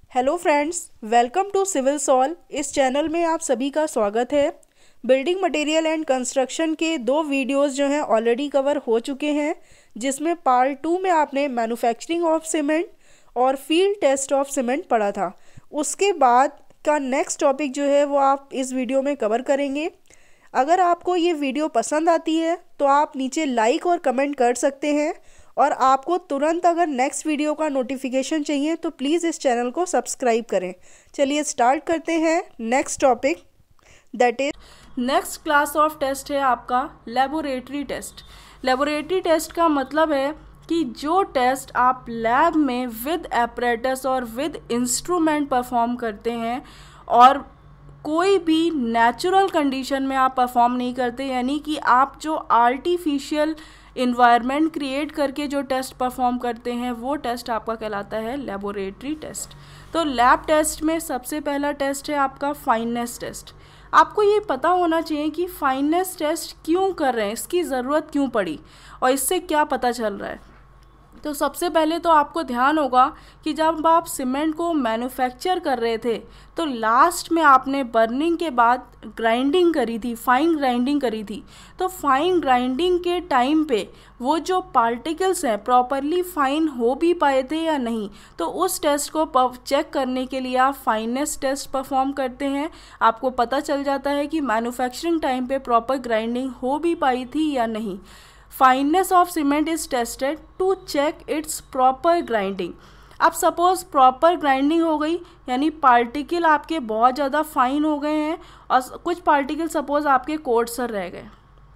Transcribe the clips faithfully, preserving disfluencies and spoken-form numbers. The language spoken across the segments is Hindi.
Hello friends, welcome to civil soul. इस चैनल में आप सभी का स्वागत है। बिल्डिंग मटेरियल एंड कंस्ट्रक्शन के दो वीडियोस जो हैं ऑलरेडी कवर हो चुके हैं, जिसमें पार्ट टू में आपने मैन्युफैक्चरिंग ऑफ सीमेंट और फील्ड टेस्ट ऑफ सीमेंट पढ़ा था। उसके बाद का नेक्स्ट टॉपिक जो है वो आप इस वीडियो में कवर करेंगे। अगर आपको ये वीडियो पसंद आती है तो आप नीचे लाइक और कमेंट कर सकते हैं, और आपको तुरंत अगर नेक्स्ट वीडियो का नोटिफिकेशन चाहिए तो प्लीज़ इस चैनल को सब्सक्राइब करें। चलिए स्टार्ट करते हैं next topic, that is next class of test है आपका लेबोरेटरी टेस्ट। लेबोरेटरी टेस्ट का मतलब है कि जो टेस्ट आप लैब में विद एपरेटस और विद इंस्ट्रूमेंट परफॉर्म करते हैं और कोई भी नेचुरल कंडीशन में आप परफॉर्म नहीं करते, यानी कि आप जो आर्टिफिशियल इन्वायरमेंट क्रिएट करके जो टेस्ट परफॉर्म करते हैं वो टेस्ट आपका कहलाता है लेबोरेटरी टेस्ट। तो लैब टेस्ट में सबसे पहला टेस्ट है आपका फाइननेस टेस्ट। आपको ये पता होना चाहिए कि फाइननेस टेस्ट क्यों कर रहे हैं, इसकी ज़रूरत क्यों पड़ी और इससे क्या पता चल रहा है। तो सबसे पहले तो आपको ध्यान होगा कि जब आप सीमेंट को मैन्युफैक्चर कर रहे थे तो लास्ट में आपने बर्निंग के बाद ग्राइंडिंग करी थी, फाइन ग्राइंडिंग करी थी। तो फाइन ग्राइंडिंग के टाइम पे वो जो पार्टिकल्स हैं प्रॉपरली फाइन हो भी पाए थे या नहीं, तो उस टेस्ट को चेक करने के लिए आप फाइननेस टेस्ट परफॉर्म करते हैं। आपको पता चल जाता है कि मैन्युफैक्चरिंग टाइम पे प्रॉपर ग्राइंडिंग हो भी पाई थी या नहीं। Fineness of cement is tested to check its proper grinding. अब सपोज प्रॉपर ग्राइंडिंग हो गई, यानी पार्टिकल आपके बहुत ज़्यादा फाइन हो गए हैं और कुछ पार्टिकल सपोज आपके कोर्सर रह गए,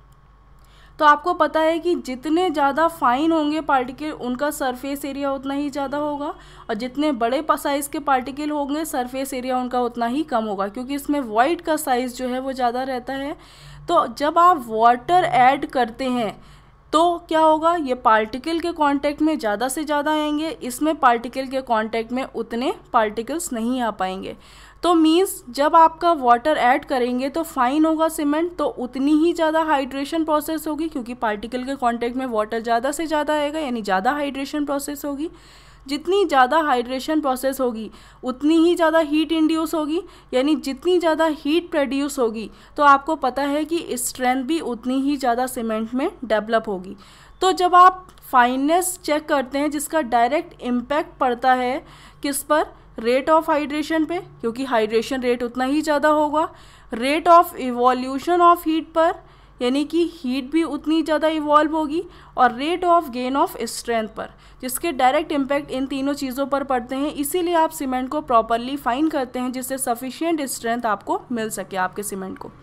तो आपको पता है कि जितने ज़्यादा फाइन होंगे पार्टिकल उनका सरफेस एरिया उतना ही ज़्यादा होगा, और जितने बड़े साइज़ के पार्टिकल होंगे सरफेस एरिया उनका उतना ही कम होगा, क्योंकि इसमें वॉइड का साइज़ जो है वो ज़्यादा रहता है। तो जब आप वाटर ऐड करते हैं तो क्या होगा, ये पार्टिकल के कांटेक्ट में ज़्यादा से ज़्यादा आएंगे, इसमें पार्टिकल के कांटेक्ट में उतने पार्टिकल्स नहीं आ पाएंगे। तो मीन्स जब आपका वाटर ऐड करेंगे तो फाइन होगा सीमेंट, तो उतनी ही ज़्यादा हाइड्रेशन प्रोसेस होगी, क्योंकि पार्टिकल के कांटेक्ट में वाटर ज़्यादा से ज़्यादा आएगा, यानी ज़्यादा हाइड्रेशन प्रोसेस होगी। जितनी ज़्यादा हाइड्रेशन प्रोसेस होगी उतनी ही ज़्यादा हीट इंड्यूस होगी, यानी जितनी ज़्यादा हीट प्रोड्यूस होगी तो आपको पता है कि स्ट्रेंथ भी उतनी ही ज़्यादा सीमेंट में डेवलप होगी। तो जब आप फाइननेस चेक करते हैं जिसका डायरेक्ट इम्पैक्ट पड़ता है किस पर, रेट ऑफ हाइड्रेशन पे, क्योंकि हाइड्रेशन रेट उतना ही ज़्यादा होगा। Rate of evolution of heat पर, यानी कि हीट भी उतनी ज़्यादा इवॉल्व होगी, और rate of gain of strength पर, जिसके डायरेक्ट इम्पैक्ट इन तीनों चीज़ों पर पड़ते हैं। इसीलिए आप सीमेंट को प्रॉपरली फाइन करते हैं जिससे सफिशिएंट स्ट्रेंथ आपको मिल सके आपके सीमेंट को।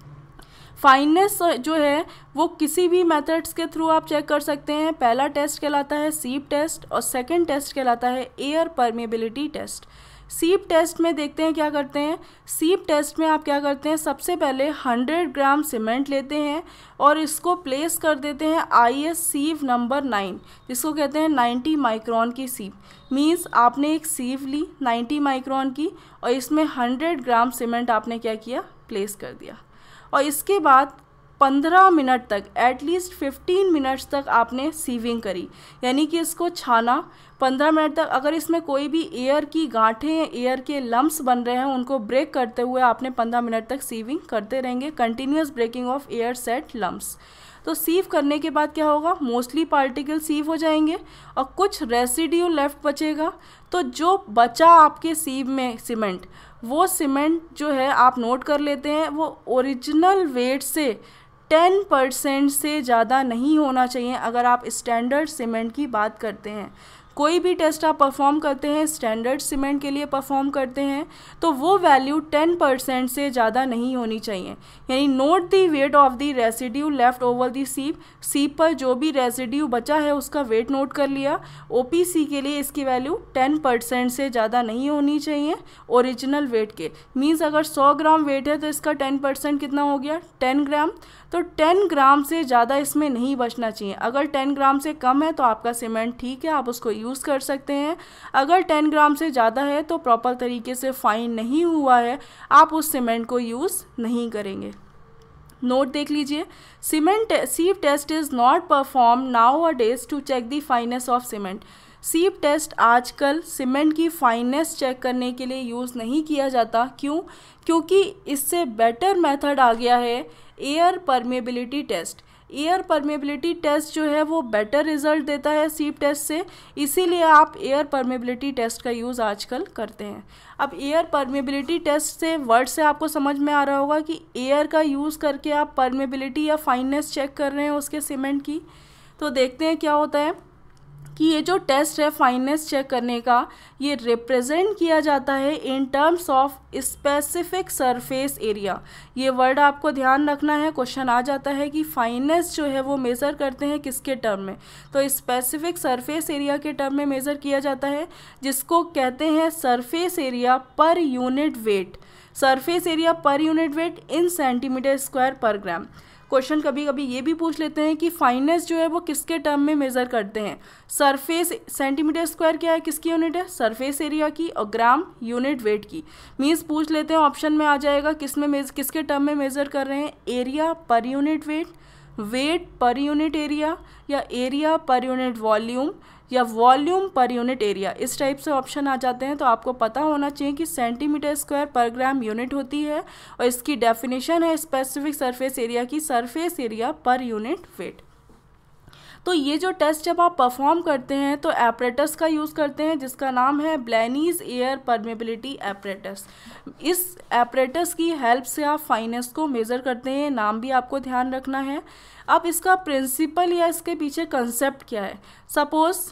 फाइननेस जो है वो किसी भी मेथड्स के थ्रू आप चेक कर सकते हैं। पहला टेस्ट कहलाता है सीप टेस्ट और सेकंड टेस्ट कहलाता है air permeability test. Sieve test में देखते हैं क्या करते हैं। सीप टेस्ट में आप क्या करते हैं, सबसे पहले हंड्रेड ग्राम सीमेंट लेते हैं और इसको प्लेस कर देते हैं I S sieve number nine, जिसको कहते हैं नाइन्टी माइक्रोन की सीप। मीन्स आपने एक सीव ली नाइन्टी माइक्रोन की और इसमें हंड्रेड ग्राम सीमेंट आपने क्या किया, प्लेस कर दिया, और इसके बाद पंद्रह मिनट तक, एटलीस्ट फिफ्टीन मिनट्स तक आपने सीविंग करी, यानी कि इसको छाना पंद्रह मिनट तक। अगर इसमें कोई भी एयर की गांठें, एयर के लम्प्स बन रहे हैं, उनको ब्रेक करते हुए आपने पंद्रह मिनट तक सीविंग करते रहेंगे, continuous breaking of air set lumps. तो सीव करने के बाद क्या होगा, मोस्टली पार्टिकल सीव हो जाएंगे और कुछ रेसिड्यू लेफ्ट बचेगा। तो जो बचा आपके सीव में सीमेंट, वो सीमेंट जो है आप नोट कर लेते हैं, वो ओरिजिनल वेट से टेन परसेंट से ज़्यादा नहीं होना चाहिए। अगर आप स्टैंडर्ड सीमेंट की बात करते हैं, कोई भी टेस्ट आप परफॉर्म करते हैं स्टैंडर्ड सीमेंट के लिए परफॉर्म करते हैं, तो वो वैल्यू टेन परसेंट से ज़्यादा नहीं होनी चाहिए। यानी note the weight of the residue left over the sieve. Sieve पर जो भी रेसिड्यू बचा है उसका वेट नोट कर लिया। ओपीसी के लिए इसकी वैल्यू टेन परसेंट से ज़्यादा नहीं होनी चाहिए ओरिजिनल वेट के। मीन्स अगर सौ ग्राम वेट है तो इसका टेन परसेंट कितना हो गया, टेन ग्राम। तो टेन ग्राम से ज़्यादा इसमें नहीं बचना चाहिए। अगर टेन ग्राम से कम है तो आपका सीमेंट ठीक है, आप उसको यूज़ कर सकते हैं। अगर टेन ग्राम से ज़्यादा है तो प्रॉपर तरीके से फाइन नहीं हुआ है, आप उस सीमेंट को यूज़ नहीं करेंगे। नोट देख लीजिए, cement sieve test is not perform nowadays to check the fineness of cement. Sieve test आजकल सीमेंट की फाइननेस चेक करने के लिए यूज़ नहीं किया जाता। क्यों? क्योंकि इससे बेटर मेथड आ गया है air permeability test. Air permeability test जो है वो बेटर रिजल्ट देता है सीप टेस्ट से, इसीलिए आप एयर परमेबिलिटी टेस्ट का यूज़ आजकल करते हैं। अब एयर परमेबिलिटी टेस्ट से वर्ड से आपको समझ में आ रहा होगा कि एयर का यूज़ करके आप परमेबिलिटी या फाइननेस चेक कर रहे हैं उसके सीमेंट की। तो देखते हैं क्या होता है कि ये जो टेस्ट है फाइननेस चेक करने का, ये रिप्रेजेंट किया जाता है in terms of specific surface area. ये वर्ड आपको ध्यान रखना है, क्वेश्चन आ जाता है कि फाइननेस जो है वो मेज़र करते हैं किसके टर्म में, तो स्पेसिफिक सरफेस एरिया के टर्म में मेज़र किया जाता है, जिसको कहते हैं surface area per unit weight. Surface area per unit weight in centimetre square per gram. Question कभी कभी ये भी पूछ लेते हैं कि फाइननेस जो है वो किसके टर्म में मेज़र करते हैं। सरफेस सेंटीमीटर स्क्वायर क्या है, किसकी यूनिट है, सरफेस एरिया की, और ग्राम यूनिट वेट की। मीन्स पूछ लेते हैं, ऑप्शन में आ जाएगा किस में मेज किसके टर्म में मेज़र कर रहे हैं, area per unit weight, weight per unit area, या एरिया पर यूनिट वॉल्यूम, या वॉल्यूम पर यूनिट एरिया। इस टाइप से ऑप्शन आ जाते हैं। तो आपको पता होना चाहिए कि सेंटीमीटर स्क्वायर पर ग्राम यूनिट होती है और इसकी डेफिनेशन है स्पेसिफिक सरफेस एरिया की, surface area per unit weight. तो ये जो टेस्ट जब आप परफॉर्म करते हैं तो एपरेटस का यूज़ करते हैं जिसका नाम है ब्लैनीज एयर परमेबिलिटी एपरेटस। इस एपरेटस की हेल्प से आप फाइननेस को मेज़र करते हैं, नाम भी आपको ध्यान रखना है। अब इसका प्रिंसिपल या इसके पीछे कंसेप्ट क्या है। सपोज़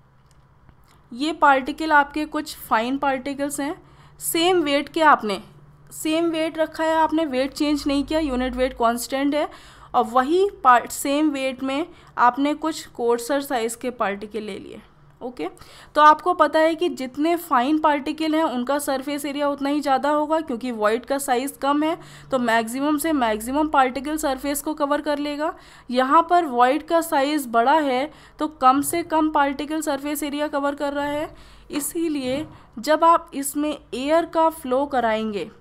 ये पार्टिकल आपके कुछ फाइन पार्टिकल्स हैं, सेम वेट के आपने सेम वेट रखा है, आपने वेट चेंज नहीं किया, यूनिट वेट कांस्टेंट है, और वही पार्ट सेम वेट में आपने कुछ कोर्सर साइज़ के पार्टिकल ले लिए। Okay okay? तो आपको पता है कि जितने फाइन पार्टिकल हैं उनका सरफेस एरिया उतना ही ज़्यादा होगा, क्योंकि वॉइड का साइज़ कम है तो मैक्सिमम से मैक्सिमम पार्टिकल सरफेस को कवर कर लेगा। यहाँ पर वॉइड का साइज़ बड़ा है तो कम से कम पार्टिकल सरफेस एरिया कवर कर रहा है। इसीलिए जब आप इसमें एयर का फ्लो कराएंगे,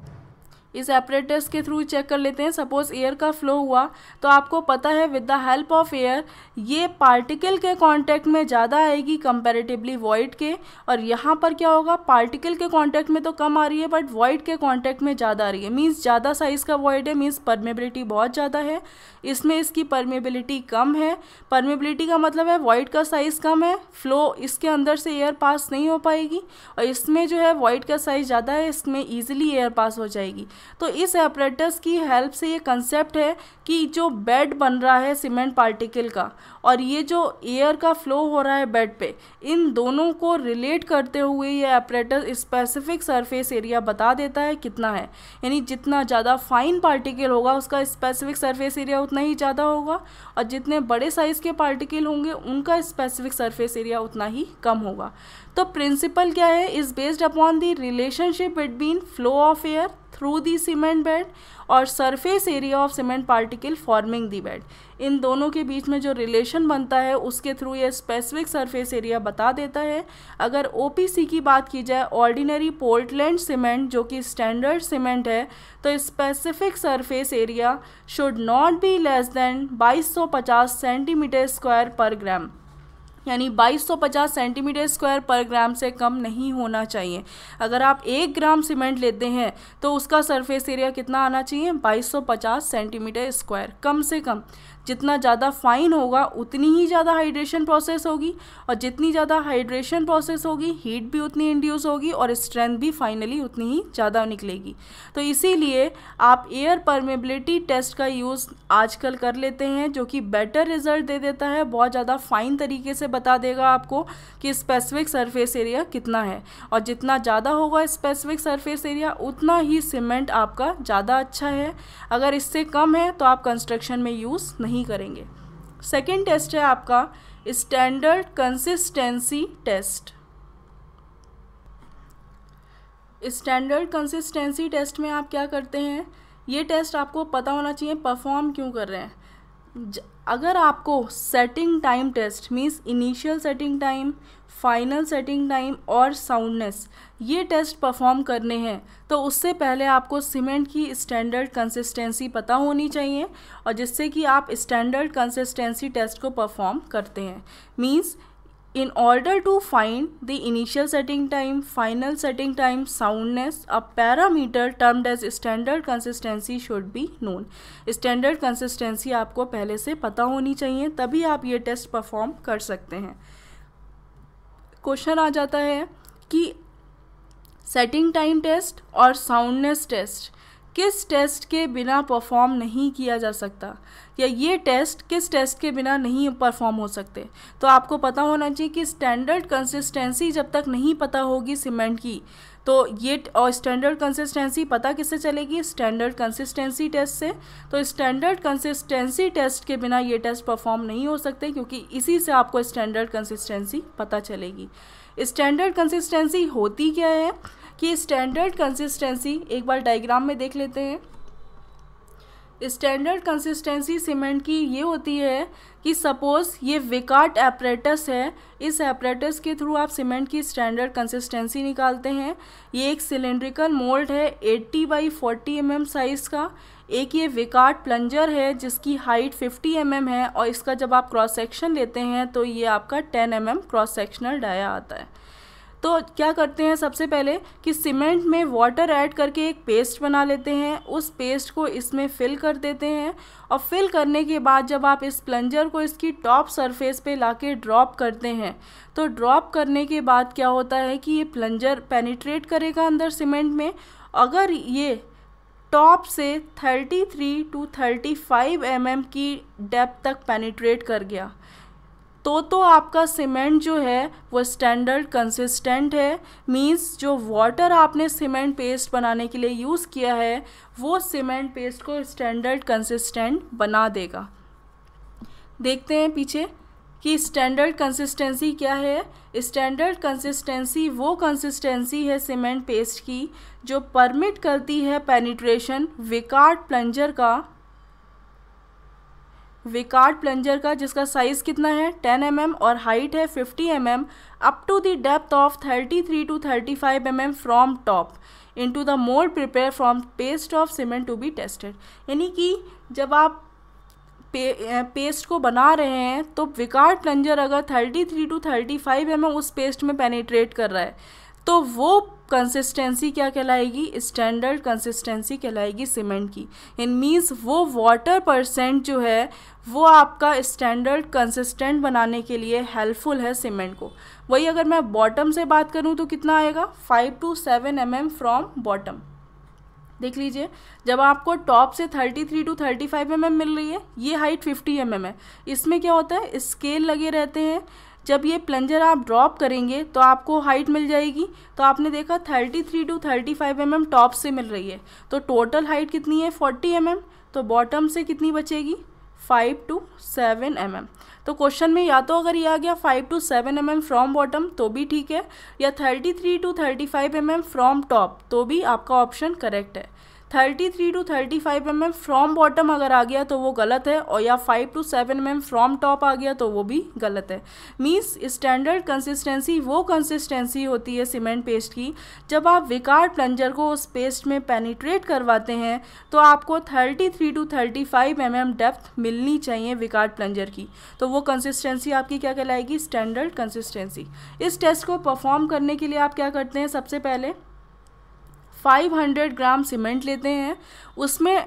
इस एपरेटस के थ्रू चेक कर लेते हैं। सपोज़ एयर का फ्लो हुआ तो आपको पता है with the help of air ये पार्टिकल के कांटेक्ट में ज़्यादा आएगी कंपैरेटिवली वॉइड के, और यहाँ पर क्या होगा, पार्टिकल के कांटेक्ट में तो कम आ रही है बट वॉइड के कांटेक्ट में ज़्यादा आ रही है। मीन्स ज़्यादा साइज़ का वॉइड है, मीन्स परमेबिलिटी बहुत ज़्यादा है, इसमें इसकी परमेबिलिटी कम है। परमेबिलिटी का मतलब है वॉइड का साइज़ कम है, फ्लो इसके अंदर से एयर पास नहीं हो पाएगी, और इसमें जो है वॉइड का साइज़ ज़्यादा है, इसमें ईजिली एयर पास हो जाएगी। तो इस एपरेटस की हेल्प से ये कंसेप्ट है कि जो बेड बन रहा है सीमेंट पार्टिकल का और ये जो एयर का फ्लो हो रहा है बेड पे, इन दोनों को रिलेट करते हुए ये एपरेटस स्पेसिफिक सरफेस एरिया बता देता है कितना है। यानी जितना ज़्यादा फाइन पार्टिकल होगा उसका स्पेसिफिक सरफेस एरिया उतना ही ज़्यादा होगा, और जितने बड़े साइज़ के पार्टिकल होंगे उनका स्पेसिफिक सरफेस एरिया उतना ही कम होगा। तो प्रिंसिपल क्या है, is based upon the relationship between flow of air through the cement bed और surface area of cement particle forming the bed. इन दोनों के बीच में जो रिलेशन बनता है उसके थ्रू ये स्पेसिफिक सरफेस एरिया बता देता है। अगर ओपीसी की बात की जाए, ऑर्डिनरी पोर्टलैंड सीमेंट जो कि स्टैंडर्ड सीमेंट है, तो specific surface area should not be less than बाईस सौ पचास सेंटीमीटर स्क्वायर पर ग्राम, यानी बाईस सौ पचास सेंटीमीटर स्क्वायर पर ग्राम से कम नहीं होना चाहिए। अगर आप एक ग्राम सीमेंट लेते हैं तो उसका सरफेस एरिया कितना आना चाहिए, बाईस सौ पचास सेंटीमीटर स्क्वायर कम से कम। जितना ज़्यादा फाइन होगा उतनी ही ज़्यादा हाइड्रेशन प्रोसेस होगी, और जितनी ज़्यादा हाइड्रेशन प्रोसेस होगी हीट भी उतनी इंड्यूस होगी और स्ट्रेंथ भी फाइनली उतनी ही ज़्यादा निकलेगी। तो इसीलिए आप एयर परमेबिलिटी टेस्ट का यूज़ आजकल कर लेते हैं, जो कि बेटर रिजल्ट दे देता है, बहुत ज़्यादा फाइन तरीके से बता देगा आपको कि स्पेसिफिक सरफेस एरिया कितना है, और जितना ज़्यादा होगा स्पेसिफिक सरफेस एरिया उतना ही सीमेंट आपका ज़्यादा अच्छा है। अगर इससे कम है तो आप कंस्ट्रक्शन में यूज़ नहीं करेंगे। सेकेंड टेस्ट है आपका standard consistency test. Standard consistency test में आप क्या करते हैं, ये टेस्ट आपको पता होना चाहिए परफॉर्म क्यों कर रहे हैं। अगर आपको setting time test means initial setting time, final setting time और साउंडनेस, ये टेस्ट परफॉर्म करने हैं तो उससे पहले आपको सीमेंट की स्टैंडर्ड कंसिस्टेंसी पता होनी चाहिए, और जिससे कि आप स्टैंडर्ड कंसिस्टेंसी टेस्ट को परफॉर्म करते हैं। Means In order to find the initial setting time, final setting time, soundness, a parameter termed as standard consistency should be known. Standard consistency आपको पहले से पता होनी चाहिए, तभी आप ये टेस्ट परफॉर्म कर सकते हैं. क्वेश्चन आ जाता है कि सेटिंग टाइम टेस्ट और साउंडनेस टेस्ट किस टेस्ट के बिना परफॉर्म नहीं किया जा सकता, या ये टेस्ट किस टेस्ट के बिना नहीं परफॉर्म हो सकते. तो आपको पता होना चाहिए कि स्टैंडर्ड कंसिस्टेंसी जब तक नहीं पता होगी सीमेंट की, तो ये और स्टैंडर्ड कंसिस्टेंसी पता किससे चलेगी, स्टैंडर्ड कंसिस्टेंसी टेस्ट से. तो स्टैंडर्ड कंसिस्टेंसी टेस्ट के बिना ये टेस्ट परफॉर्म नहीं हो सकते, क्योंकि इसी से आपको स्टैंडर्ड कंसिस्टेंसी पता चलेगी. स्टैंडर्ड कंसिस्टेंसी होती क्या है कि स्टैंडर्ड कंसिस्टेंसी एक बार डायग्राम में देख लेते हैं. स्टैंडर्ड कंसिस्टेंसी सीमेंट की ये होती है कि सपोज़ ये विकार्ट एपरेटस है, इस एपरेटस के थ्रू आप सीमेंट की स्टैंडर्ड कंसिस्टेंसी निकालते हैं. ये एक सिलेंड्रिकल मोल्ड है अस्सी बाई चालीस एम एम साइज़ का. एक ये विकार्ट प्लंजर है जिसकी हाइट पचास एम एम है, और इसका जब आप क्रॉस सेक्शन लेते हैं तो ये आपका दस M M cross sectional dia आता है. तो क्या करते हैं सबसे पहले कि सीमेंट में वाटर ऐड करके एक पेस्ट बना लेते हैं. उस पेस्ट को इसमें फिल कर देते हैं, और फिल करने के बाद जब आप इस प्लंजर को इसकी टॉप सरफेस पे लाके ड्रॉप करते हैं, तो ड्रॉप करने के बाद क्या होता है कि ये प्लंजर पेनिट्रेट करेगा अंदर सीमेंट में. अगर ये टॉप से तैंतीस टू पैंतीस एम एम की डेप्थ तक पेनिट्रेट कर गया, तो तो आपका सीमेंट जो है वो स्टैंडर्ड कंसिस्टेंट है. मींस जो वाटर आपने सीमेंट पेस्ट बनाने के लिए यूज़ किया है वो सीमेंट पेस्ट को स्टैंडर्ड कंसिस्टेंट बना देगा. देखते हैं पीछे कि स्टैंडर्ड कंसिस्टेंसी क्या है. स्टैंडर्ड कंसिस्टेंसी वो कंसिस्टेंसी है सीमेंट पेस्ट की जो परमिट करती है पेनिट्रेशन विकार्ट प्लंजर का विकार्ट प्लंजर का जिसका साइज़ कितना है दस एम एम और हाइट है पचास M M, up to the depth of तैंतीस टू पैंतीस M M from top into the mould prepare from paste of cement to be tested. यानी कि जब आप पे, पेस्ट को बना रहे हैं तो विकार्ट प्लंजर अगर तैंतीस टू पैंतीस एम एम उस पेस्ट में पेनिट्रेट कर रहा है, तो वो कंसिस्टेंसी क्या कहलाएगी, स्टैंडर्ड कंसिस्टेंसी कहलाएगी सीमेंट की. इन मीन्स वो वाटर परसेंट जो है वो आपका स्टैंडर्ड कंसिस्टेंट बनाने के लिए हेल्पफुल है सीमेंट को. वही अगर मैं बॉटम से बात करूं तो कितना आएगा, five to seven M M from bottom. देख लीजिए, जब आपको टॉप से तैंतीस टू पैंतीस एम एम मिल रही है, ये हाइट पचास एम एम है, इसमें क्या होता है स्केल लगे रहते हैं. जब ये प्लंजर आप ड्रॉप करेंगे तो आपको हाइट मिल जाएगी. तो आपने देखा तैंतीस टू पैंतीस एम एम टॉप से मिल रही है, तो टोटल हाइट कितनी है चालीस एम एम. तो बॉटम से कितनी बचेगी, five to seven M M. तो क्वेश्चन में या तो अगर ये आ गया five to seven M M from bottom तो भी ठीक है, या तैंतीस टू पैंतीस एम एम फ्रॉम टॉप तो भी आपका ऑप्शन करेक्ट है. तैंतीस टू पैंतीस एम एम फ्रॉम बॉटम अगर आ गया तो वो गलत है, और या five to seven M M from top आ गया तो वो भी गलत है. मींस स्टैंडर्ड कंसिस्टेंसी वो कंसिस्टेंसी होती है सीमेंट पेस्ट की जब आप विकार्ट प्लंजर को उस पेस्ट में पेनिट्रेट करवाते हैं तो आपको तैंतीस टू पैंतीस एम एम डेप्थ मिलनी चाहिए विकार्ट प्लंजर की. तो वो कंसिस्टेंसी आपकी क्या कहलाएगी, स्टैंडर्ड कंसिस्टेंसी. इस टेस्ट को परफॉर्म करने के लिए आप क्या करते हैं, सबसे पहले पाँच सौ ग्राम सीमेंट लेते हैं, उसमें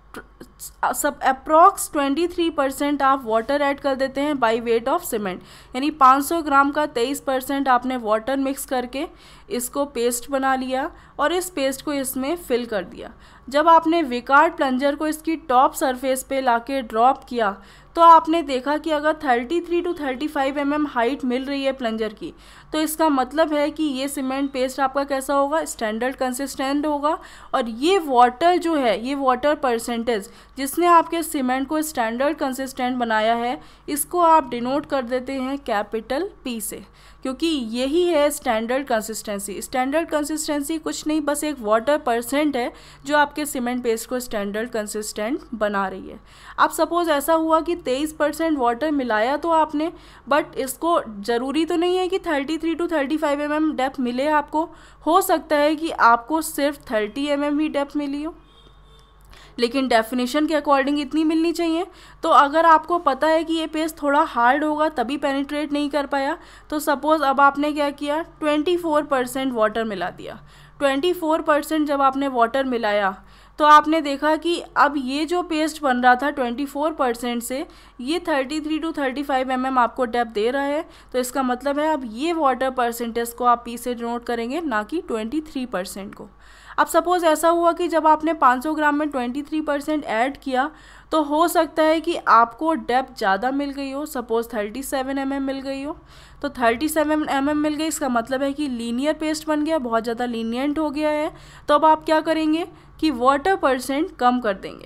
सब अप्रॉक्स तेईस परसेंट आप वाटर ऐड कर देते हैं बाय वेट ऑफ सीमेंट. यानी पाँच सौ ग्राम का तेईस परसेंट आपने वाटर मिक्स करके इसको पेस्ट बना लिया और इस पेस्ट को इसमें फिल कर दिया. जब आपने विकार्ट प्लंजर को इसकी टॉप सरफेस पे लाके ड्रॉप किया तो आपने देखा कि अगर तैंतीस टू पैंतीस एम एम हाइट मिल रही है प्लंजर की, तो इसका मतलब है कि ये सीमेंट पेस्ट आपका कैसा होगा, स्टैंडर्ड कंसिस्टेंट होगा. और ये वाटर जो है, ये वाटर परसेंटेज जिसने आपके सीमेंट को स्टैंडर्ड कंसिस्टेंट बनाया है, इसको आप डिनोट कर देते हैं कैपिटल पी से, क्योंकि यही है स्टैंडर्ड कंसिस्टेंसी. स्टैंडर्ड कंसिस्टेंसी कुछ नहीं, बस एक वाटर परसेंट है जो आपके सीमेंट पेस्ट को स्टैंडर्ड कंसिस्टेंट बना रही है. अब सपोज ऐसा हुआ कि तेईस परसेंट वाटर मिलाया तो आपने, बट इसको ज़रूरी तो नहीं है कि तैंतीस टू पैंतीस एम एम डेप्थ मिले आपको. हो सकता है कि आपको सिर्फ तीस एम एम ही डेप्थ मिली हो, लेकिन डेफिनेशन के अकॉर्डिंग इतनी मिलनी चाहिए। तो अगर आपको पता है कि ये पेस्ट थोड़ा हार्ड होगा तभी पेनिट्रेट नहीं कर पाया, तो सपोज़ अब आपने क्या किया, ट्वेंटी फोर परसेंट वाटर मिला दिया। ट्वेंटी फोर परसेंट जब आपने वाटर मिलाया तो आपने देखा कि अब ये जो पेस्ट बन रहा था ट्वेंटी फोर परसेंट से, ये thirty three to thirty five M M आपको डेप्थ दे रहा है। तो इसका मतलब है अब ये वाटर परसेंटेज को आप पी से डिनोट करेंगे, ना कि ट्वेंटी थ्री परसेंट को। अब सपोज़ ऐसा हुआ कि जब आपने पाँच सौ ग्राम में ट्वेंटी थ्री परसेंट ऐड किया तो हो सकता है कि आपको डेप्थ ज़्यादा मिल गई हो, suppose thirty seven M M मिल गई हो। तो थर्टी सेवन एम एम मिल गई, इसका मतलब है कि लीनियर पेस्ट बन गया, बहुत ज़्यादा लीनियंट हो गया है। तो अब आप क्या करेंगे कि वाटर परसेंट कम कर देंगे,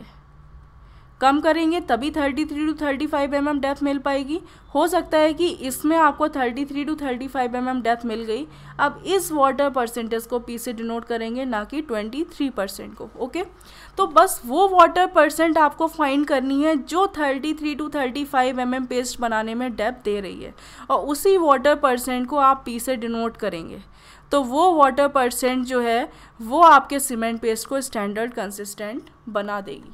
कम करेंगे तभी thirty three to thirty five M M depth मिल पाएगी। हो सकता है कि इसमें आपको thirty three to thirty five M M depth मिल गई। अब इस वाटर परसेंटेज को पी से डिनोट करेंगे, ना कि ट्वेंटी थ्री परसेंट को। ओके, तो बस वो वाटर परसेंट आपको फाइंड करनी है जो thirty three to thirty five M M paste बनाने में डेप्थ दे रही है, और उसी वाटर परसेंट को आप पी से डिनोट करेंगे। तो वो वाटर परसेंट जो है वो आपके सीमेंट पेस्ट को स्टैंडर्ड कंसिस्टेंट बना देगी।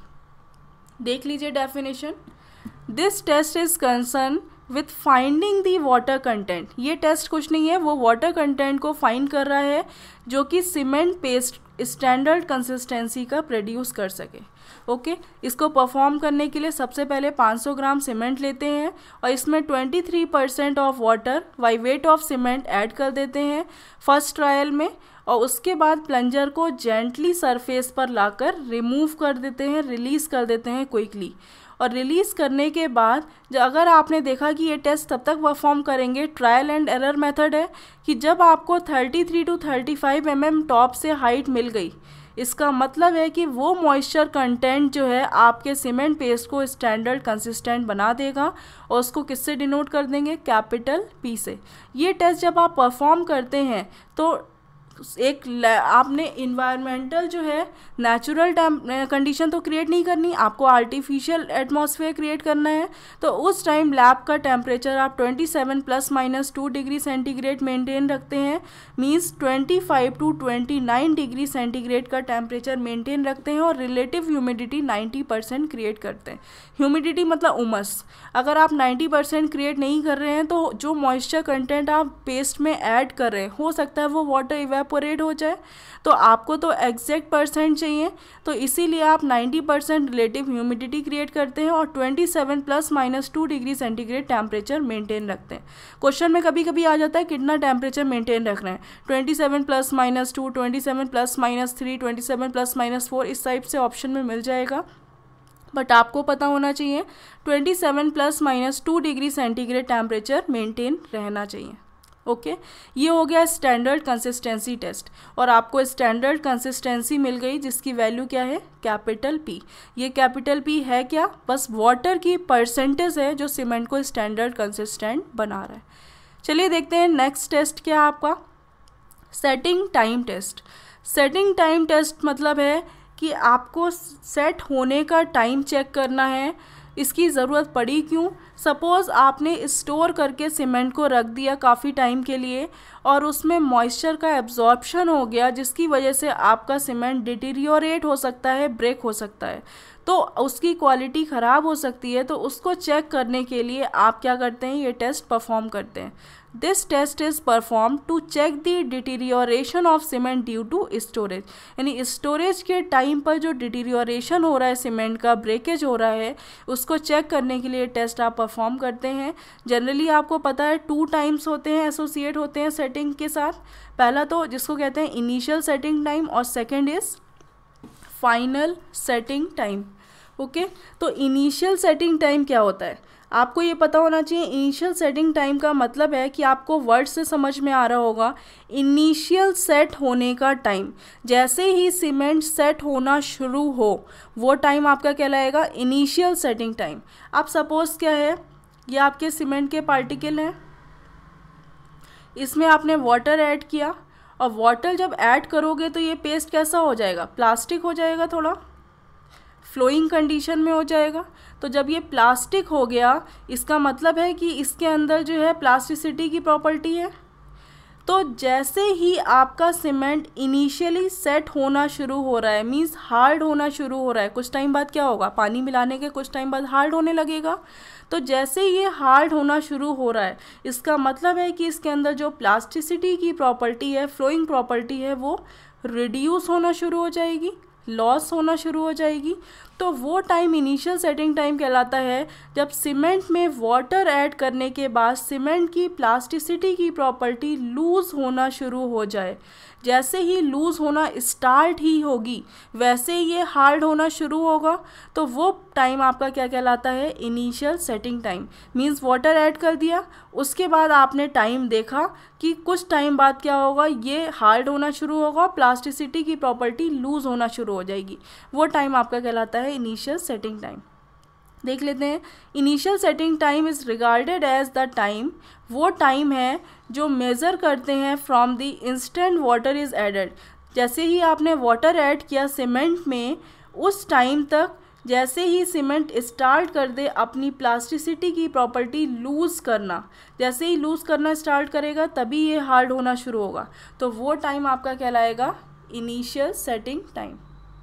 देख लीजिए definition, this test is concern with finding the water content. ये टेस्ट कुछ नहीं है, वो वाटर कंटेंट को फाइंड कर रहा है जो कि सीमेंट पेस्ट स्टैंडर्ड कंसिस्टेंसी का प्रोड्यूस कर सके। Okay okay? इसको परफॉर्म करने के लिए सबसे पहले पाँच सौ ग्राम सीमेंट लेते हैं और इसमें twenty three percent of water by weight of cement add कर देते हैं फर्स्ट ट्रायल में, और उसके बाद प्लंजर को जेंटली सरफेस पर लाकर रिमूव कर देते हैं, रिलीज़ कर देते हैं क्विकली। और रिलीज़ करने के बाद जो अगर आपने देखा कि ये टेस्ट तब तक परफॉर्म करेंगे, ट्रायल एंड एरर मेथड है, कि जब आपको thirty three to thirty five M M top से हाइट मिल गई, इसका मतलब है कि वो मॉइस्चर कंटेंट जो है आपके सीमेंट पेस्ट को स्टैंडर्ड कंसिस्टेंट बना देगा, और उसको किससे डिनोट कर देंगे, कैपिटल पी से। ये टेस्ट जब आप परफॉर्म करते हैं तो एक आपने इन्वायरमेंटल जो है नेचुरल कंडीशन तो क्रिएट नहीं करनी, आपको आर्टिफिशियल एटमॉस्फेयर क्रिएट करना है। तो उस टाइम लैब का टेम्परेचर आप twenty seven plus minus two degree centigrade maintain रखते हैं, means twenty five to twenty nine degree centigrade का टेम्परेचर मेंटेन रखते हैं, और relative humidity ninety percent create करते हैं। ह्यूमिडिटी मतलब उमस। अगर आप नाइन्टी परसेंट क्रिएट नहीं कर रहे हैं तो जो मॉइस्चर कंटेंट आप पेस्ट में ऐड कर रहे हैं हो सकता है वो वाटर इवेपोरेट हो जाए, तो आपको तो एग्जैक्ट परसेंट चाहिए, तो इसीलिए आप ninety percent relative humidity create करते हैं और twenty seven plus minus two degree centigrade temperature maintain रखते हैं। क्वेश्चन में कभी कभी आ जाता है कितना टेम्परेचर मेंटेन रख रहे हैं, twenty seven plus minus two, twenty seven plus minus three, twenty seven plus minus four, इस टाइप से ऑप्शन में मिल जाएगा, बट आपको पता होना चाहिए twenty seven plus minus two degree centigrade temperature maintain रहना चाहिए। Okay okay? ये हो गया स्टैंडर्ड कंसिस्टेंसी टेस्ट, और आपको स्टैंडर्ड कंसिस्टेंसी मिल गई जिसकी वैल्यू क्या है, कैपिटल पी। ये कैपिटल पी है क्या, बस वाटर की परसेंटेज है जो सीमेंट को स्टैंडर्ड कंसिस्टेंट बना रहा है। चलिए देखते हैं नेक्स्ट टेस्ट क्या है आपका, setting time test. Setting time test मतलब है कि आपको सेट होने का टाइम चेक करना है। इसकी ज़रूरत पड़ी क्यों, सपोज़ आपने स्टोर करके सीमेंट को रख दिया काफ़ी टाइम के लिए और उसमें मॉइस्चर का एब्जॉर्प्शन हो गया, जिसकी वजह से आपका सीमेंट डिटीरियोरेट हो सकता है, ब्रेक हो सकता है, तो उसकी क्वालिटी ख़राब हो सकती है। तो उसको चेक करने के लिए आप क्या करते हैं, ये टेस्ट परफॉर्म करते हैं। This test is perform to check the deterioration of cement due to storage, यानी स्टोरेज के टाइम पर जो डिटीरियोरेशन हो रहा है सीमेंट का, ब्रेकेज हो रहा है, उसको चेक करने के लिए टेस्ट आप परफॉर्म करते हैं। जनरली आपको पता है टू टाइम्स होते हैं, एसोसिएट होते हैं सेटिंग के साथ। पहला तो जिसको कहते हैं इनिशियल सेटिंग टाइम, और second is final setting time. Okay, तो इनिशियल सेटिंग टाइम क्या होता है आपको ये पता होना चाहिए। इनिशियल सेटिंग टाइम का मतलब है कि आपको वर्ड से समझ में आ रहा होगा, इनिशियल सेट होने का टाइम, जैसे ही सीमेंट सेट होना शुरू हो वो टाइम आपका कहलाएगा इनिशियल सेटिंग टाइम। अब सपोज़ क्या है, ये आपके सीमेंट के पार्टिकल हैं, इसमें आपने वाटर ऐड किया, और वाटर जब ऐड करोगे तो ये पेस्ट कैसा हो जाएगा, प्लास्टिक हो जाएगा, थोड़ा फ्लोइंग कंडीशन में हो जाएगा। तो जब ये प्लास्टिक हो गया इसका मतलब है कि इसके अंदर जो है प्लास्टिसिटी की प्रॉपर्टी है। तो जैसे ही आपका सीमेंट इनिशियली सेट होना शुरू हो रहा है, मीन्स हार्ड होना शुरू हो रहा है, कुछ टाइम बाद क्या होगा, पानी मिलाने के कुछ टाइम बाद हार्ड होने लगेगा। तो जैसे ये हार्ड होना शुरू हो रहा है, इसका मतलब है कि इसके अंदर जो प्लास्टिसिटी की प्रॉपर्टी है, फ्लोइंग प्रॉपर्टी है, वो रिड्यूस होना शुरू हो जाएगी, लॉस होना शुरू हो जाएगी। तो वो टाइम इनिशियल सेटिंग टाइम कहलाता है जब सीमेंट में वाटर ऐड करने के बाद सीमेंट की प्लास्टिसिटी की प्रॉपर्टी लूज़ होना शुरू हो जाए। जैसे ही लूज़ होना स्टार्ट ही होगी वैसे ये हार्ड होना शुरू होगा। तो वो टाइम आपका क्या कहलाता है, initial setting time. Means water add कर दिया, उसके बाद आपने टाइम देखा कि कुछ टाइम बाद क्या होगा, ये हार्ड होना शुरू होगा, प्लास्टिसिटी की प्रॉपर्टी लूज़ होना शुरू हो जाएगी। वो टाइम आपका कहलाता है इनिशियल सेटिंग टाइम। देख लेते हैं, initial setting time is regarded as the time, वो टाइम है जो मेज़र करते हैं from the instant water is added. जैसे ही आपने वाटर ऐड किया सीमेंट में, उस टाइम तक जैसे ही सीमेंट स्टार्ट कर दे अपनी प्लास्टिसिटी की प्रॉपर्टी लूज़ करना, जैसे ही लूज़ करना स्टार्ट करेगा तभी ये हार्ड होना शुरू होगा। तो वो टाइम आपका कहलाएगा इनिशियल सेटिंग टाइम।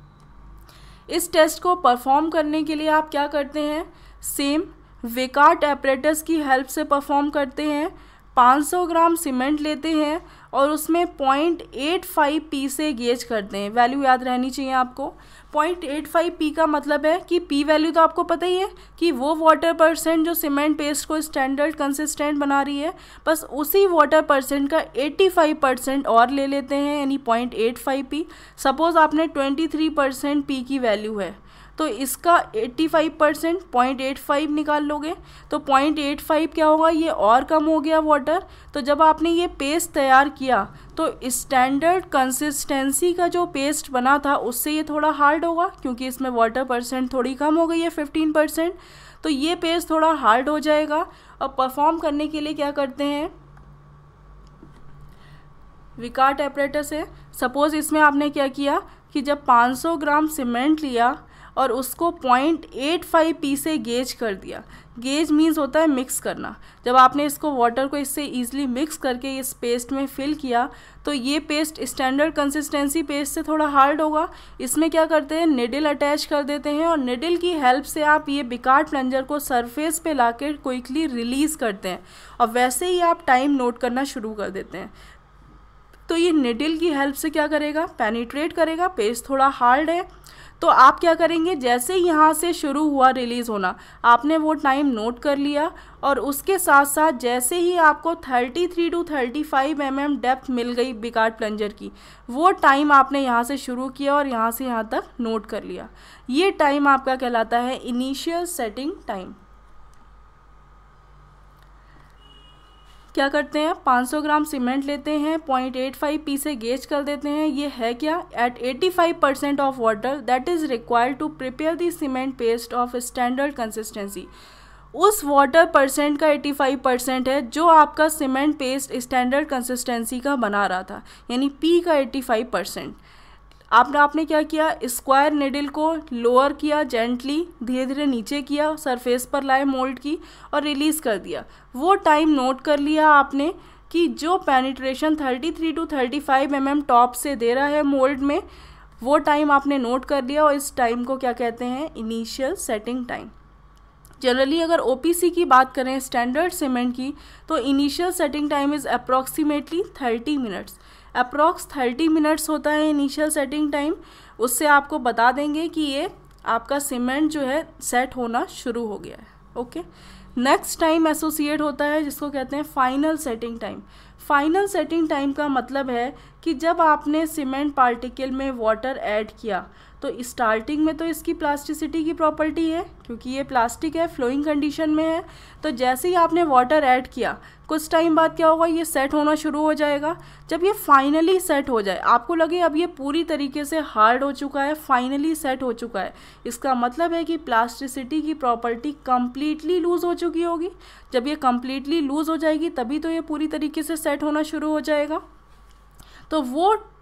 इस टेस्ट को परफॉर्म करने के लिए आप क्या करते हैं, सेम विकार्ट एपरेटस की हेल्प से परफॉर्म करते हैं। पाँच सौ ग्राम सीमेंट लेते हैं और उसमें पॉइंट एट फाइव पी से गेज करते हैं। वैल्यू याद रहनी चाहिए आपको। पॉइंट एट फाइव पी का मतलब है कि पी वैल्यू तो आपको पता ही है कि वो वाटर परसेंट जो सीमेंट पेस्ट को स्टैंडर्ड कंसिस्टेंट बना रही है, बस उसी वाटर परसेंट का एट्टी फाइव परसेंट और ले लेते हैं, यानी point eight five P. Suppose आपने ट्वेंटी थ्री परसेंट पी की वैल्यू है तो इसका पचासी परसेंट पॉइंट एट फाइव निकाल लोगे तो पॉइंट एट फाइव क्या होगा, ये और कम हो गया वाटर। तो जब आपने ये पेस्ट तैयार किया तो स्टैंडर्ड कंसिस्टेंसी का जो पेस्ट बना था उससे ये थोड़ा हार्ड होगा, क्योंकि इसमें वाटर परसेंट थोड़ी कम हो गई है फिफ्टीन परसेंट। तो ये पेस्ट थोड़ा हार्ड हो जाएगा। और परफॉर्म करने के लिए क्या करते हैं, विकार्ट एपरेटस है। सपोज़ इसमें आपने क्या किया कि जब पाँच सौ ग्राम सीमेंट लिया और उसको पॉइंट एट फाइव पी से गेज कर दिया। गेज मीन्स होता है मिक्स करना। जब आपने इसको वाटर को इससे ईजिली मिक्स करके इस पेस्ट में फिल किया तो ये पेस्ट स्टैंडर्ड कंसिस्टेंसी पेस्ट से थोड़ा हार्ड होगा। इसमें क्या करते हैं, निडल अटैच कर देते हैं और निडल की हेल्प से आप ये विकार्ट प्लंजर को सरफेस पे लाकर क्विकली रिलीज़ करते हैं और वैसे ही आप टाइम नोट करना शुरू कर देते हैं। तो ये निडल की हेल्प से क्या करेगा, पेनिट्रेट करेगा। पेस्ट थोड़ा हार्ड है तो आप क्या करेंगे, जैसे यहाँ से शुरू हुआ रिलीज़ होना आपने वो टाइम नोट कर लिया और उसके साथ साथ जैसे ही आपको thirty three to thirty five M M depth मिल गई विकार्ट प्लंजर की, वो टाइम आपने यहाँ से शुरू किया और यहाँ से यहाँ तक नोट कर लिया। ये टाइम आपका कहलाता है इनिशियल सेटिंग टाइम। क्या करते हैं, पाँच सौ ग्राम सीमेंट लेते हैं, पॉइंट एट फाइव पी से गेज कर देते हैं। ये है क्या, eight eighty five percent of water that is required to prepare the cement paste of standard consistency. उस वाटर परसेंट का एटी फाइव परसेंट है जो आपका सीमेंट पेस्ट स्टैंडर्ड कंसिस्टेंसी का बना रहा था, यानी पी का एटी फाइव परसेंट। आपने आपने क्या किया, स्क्वायर निडल को लोअर किया, जेंटली धीरे धीरे नीचे किया, सरफेस पर लाए मोल्ड की और रिलीज़ कर दिया। वो टाइम नोट कर लिया आपने कि जो penetration thirty three to thirty five M M top से दे रहा है मोल्ड में, वो टाइम आपने नोट कर लिया और इस टाइम को क्या कहते हैं, इनिशियल सेटिंग टाइम। जनरली अगर ओपीसी की बात करें स्टैंडर्ड सीमेंट की, तो initial setting time is approximately thirty minutes. Approx thirty minutes होता है इनिशियल सेटिंग टाइम। उससे आपको बता देंगे कि ये आपका सीमेंट जो है सेट होना शुरू हो गया है। ओके, नेक्स्ट टाइम एसोसिएट होता है जिसको कहते हैं final setting time. Final setting time का मतलब है कि जब आपने सीमेंट पार्टिकल में वाटर ऐड किया तो स्टार्टिंग में तो इसकी प्लास्टिसिटी की प्रॉपर्टी है, क्योंकि ये प्लास्टिक है, फ्लोइंग कंडीशन में है। तो जैसे ही आपने वाटर ऐड किया कुछ टाइम बाद क्या होगा, ये सेट होना शुरू हो जाएगा। जब ये फाइनली सेट हो जाए, आपको लगे अब ये पूरी तरीके से हार्ड हो चुका है, फाइनली सेट हो चुका है, इसका मतलब है कि प्लास्टिसिटी की प्रॉपर्टी कम्प्लीटली लूज़ हो चुकी होगी। जब ये कम्प्लीटली लूज़ हो जाएगी तभी तो ये पूरी तरीके से सेट होना शुरू हो जाएगा। तो वो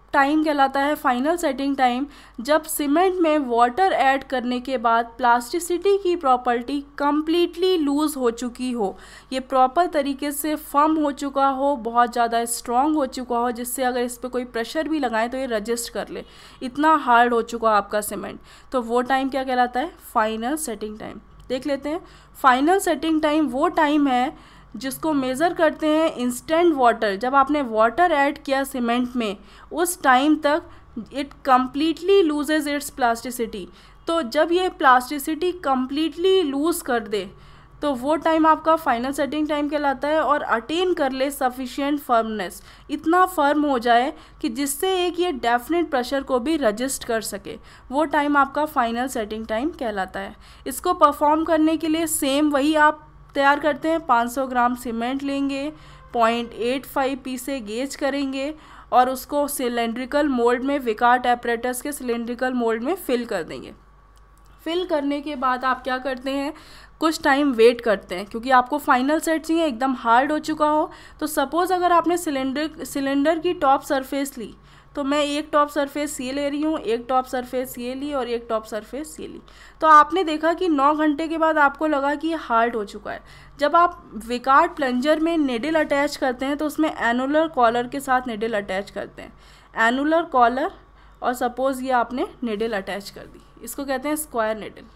टाइम कहलाता है फाइनल सेटिंग टाइम, जब सीमेंट में वाटर ऐड करने के बाद प्लास्टिसिटी की प्रॉपर्टी कम्प्लीटली लूज़ हो चुकी हो, ये प्रॉपर तरीके से फर्म हो चुका हो, बहुत ज़्यादा स्ट्रॉन्ग हो चुका हो, जिससे अगर इस पर कोई प्रेशर भी लगाएं तो ये रजिस्ट कर ले, इतना हार्ड हो चुका आपका सीमेंट, तो वो टाइम क्या कहलाता है? Final setting time. देख लेते हैं, फाइनल सेटिंग टाइम वो टाइम है जिसको मेज़र करते हैं इंस्टेंट वाटर, जब आपने वाटर ऐड किया सीमेंट में उस टाइम तक it completely loses its plasticity. तो जब ये प्लास्टिसिटी कम्प्लीटली लूज़ कर दे तो वो टाइम आपका फाइनल सेटिंग टाइम कहलाता है, और अटेन कर ले सफिशिएंट फर्मनेस, इतना फर्म हो जाए कि जिससे एक ये डेफिनेट प्रेशर को भी रजिस्ट कर सके, वो टाइम आपका फाइनल सेटिंग टाइम कहलाता है। इसको परफॉर्म करने के लिए सेम वही आप तैयार करते हैं, पाँच सौ ग्राम सीमेंट लेंगे, पॉइंट एट फाइव पी से गेज करेंगे और उसको सिलेंड्रिकल मोल्ड में, विकार्ट एपरेटस के सिलेंड्रिकल मोल्ड में फिल कर देंगे। फिल करने के बाद आप क्या करते हैं, कुछ टाइम वेट करते हैं, क्योंकि आपको फाइनल सेट चाहिए, एकदम हार्ड हो चुका हो। तो सपोज़ अगर आपने सिलेंडर सिलेंडर की टॉप सरफेस ली, तो मैं एक टॉप सरफेस ये ले रही हूँ, एक टॉप सरफेस ये ली और एक टॉप सरफेस ये ली, तो आपने देखा कि नौ घंटे के बाद आपको लगा कि ये हार्ड हो चुका है। जब आप विकार्ट प्लंजर में निडल अटैच करते हैं तो उसमें एनुलर कॉलर के साथ निडल अटैच करते हैं, एनुलर कॉलर, और सपोज़ ये आपने निडल अटैच कर दी, इसको कहते हैं square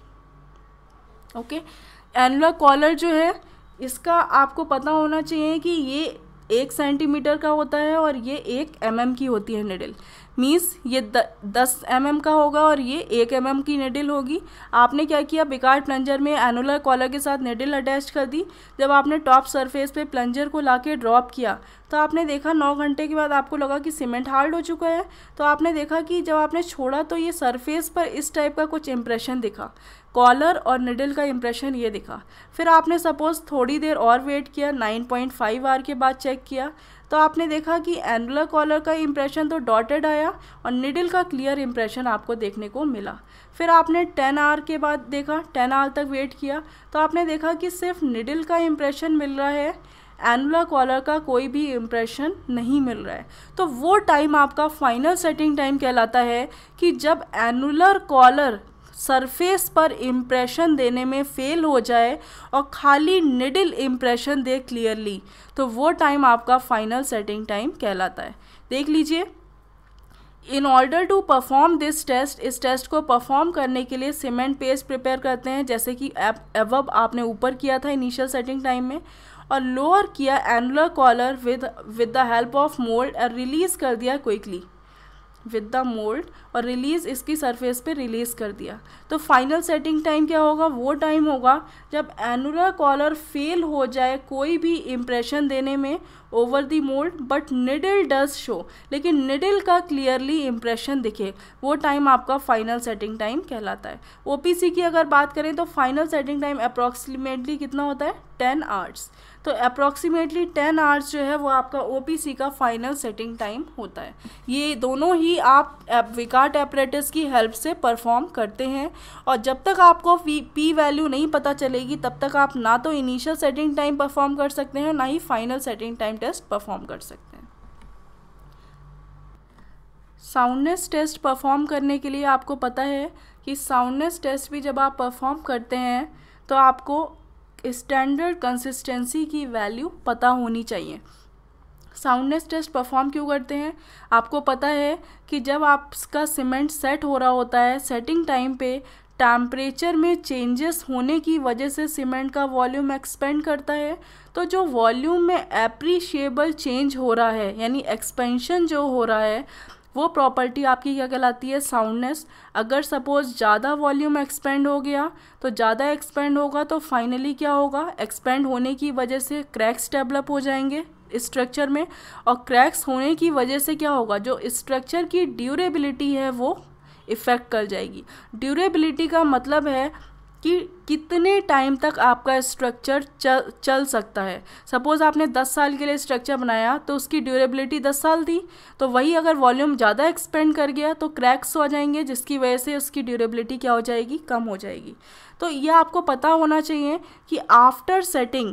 needle. Okay, annular collar जो है इसका आपको पता होना चाहिए कि ये एक सेंटीमीटर का होता है और ये एक एम एम की होती है निडल, मीन्स ये द, दस एम एम का होगा और ये एक एम एम की निडल होगी। आपने क्या किया, विकार्ट प्लंजर में एनुलर कॉलर के साथ निडल अटैच कर दी। जब आपने टॉप सरफेस पे प्लंजर को लाके ड्रॉप किया तो आपने देखा नौ घंटे के बाद आपको लगा कि सीमेंट हार्ड हो चुका है, तो आपने देखा कि जब आपने छोड़ा तो ये सरफेस पर इस टाइप का कुछ इंप्रेशन दिखा, कॉलर और निडल का इंप्रेशन ये दिखा। फिर आपने सपोज़ थोड़ी देर और वेट किया, नाइन पॉइंट फाइव आवर के बाद चेक किया तो आपने देखा कि एनुलर कॉलर का इंप्रेशन तो डॉटेड आया और निडल का क्लियर इंप्रेशन आपको देखने को मिला। फिर आपने टेन आवर के बाद देखा, टेन आवर तक वेट किया तो आपने देखा कि सिर्फ निडल का इंप्रेशन मिल रहा है, एनुलर कॉलर का कोई भी इंप्रेशन नहीं मिल रहा है। तो वो टाइम आपका फाइनल सेटिंग टाइम कहलाता है कि जब एनुलर कॉलर सरफेस पर इम्प्रेशन देने में फेल हो जाए और खाली निडल इम्प्रेशन दे क्लियरली, तो वो टाइम आपका फाइनल सेटिंग टाइम कहलाता है। देख लीजिए, in order to perform this test, इस टेस्ट को परफॉर्म करने के लिए सीमेंट पेस्ट प्रिपेयर करते हैं, जैसे कि एबव आपने ऊपर किया था इनिशियल सेटिंग टाइम में, और लोअर किया annular collar with with the help of mould और रिलीज़ कर दिया क्विकली विद द मोल्ड, और रिलीज़ इसकी सरफेस पे रिलीज़ कर दिया। तो फाइनल सेटिंग टाइम क्या होगा, वो टाइम होगा जब एनुलर कॉलर फेल हो जाए कोई भी इम्प्रेशन देने में over the mould, but needle does show, लेकिन निडल का क्लियरली इम्प्रेशन दिखे, वो टाइम आपका फाइनल सेटिंग टाइम कहलाता है। ओपीसी की अगर बात करें तो फाइनल सेटिंग टाइम अप्रॉक्सीमेटली कितना होता है, टेन आवर्स। तो अप्रॉक्सीमेटली टेन आवर्स जो है वो आपका ओपीसी का फाइनल सेटिंग टाइम होता है। ये दोनों ही आप विकार्ट एपरेटस की हेल्प से परफॉर्म करते हैं, और जब तक आपको पी वैल्यू नहीं पता चलेगी तब तक आप ना तो इनिशियल सेटिंग टाइम परफॉर्म कर सकते हैं ना ही final setting time test perform कर सकते हैं। साउंडनेस टेस्ट परफॉर्म करने के लिए आपको पता है कि साउंडनेस टेस्ट भी जब आप परफॉर्म करते हैं तो आपको स्टैंडर्ड कंसिस्टेंसी की वैल्यू पता होनी चाहिए। साउंडनेस टेस्ट परफॉर्म क्यों करते हैं, आपको पता है कि जब आपका सीमेंट सेट हो रहा होता है, सेटिंग टाइम पे टेम्परेचर में चेंजेस होने की वजह से सीमेंट का वॉल्यूम एक्सपेंड करता है। तो जो वॉल्यूम में एप्रिशिएबल चेंज हो रहा है, यानी एक्सपेंशन जो हो रहा है, वो प्रॉपर्टी आपकी क्या कहलाती है, साउंडनेस। अगर सपोज ज़्यादा वॉल्यूम एक्सपेंड हो गया तो ज़्यादा एक्सपेंड होगा तो फाइनली क्या होगा, एक्सपेंड होने की वजह से क्रैक्स डेवलप हो जाएंगे स्ट्रक्चर में, और क्रैक्स होने की वजह से क्या होगा, जो स्ट्रक्चर की ड्यूरेबिलिटी है वो इफ़ेक्ट कर जाएगी। ड्यूरेबिलिटी का मतलब है कि कितने टाइम तक आपका स्ट्रक्चर चल चल सकता है। सपोज़ आपने दस साल के लिए स्ट्रक्चर बनाया तो उसकी ड्यूरेबिलिटी दस साल थी, तो वही अगर वॉल्यूम ज़्यादा एक्सपेंड कर गया तो क्रैक्स हो जाएंगे, जिसकी वजह से उसकी ड्यूरेबिलिटी क्या हो जाएगी, कम हो जाएगी। तो यह आपको पता होना चाहिए कि आफ्टर सेटिंग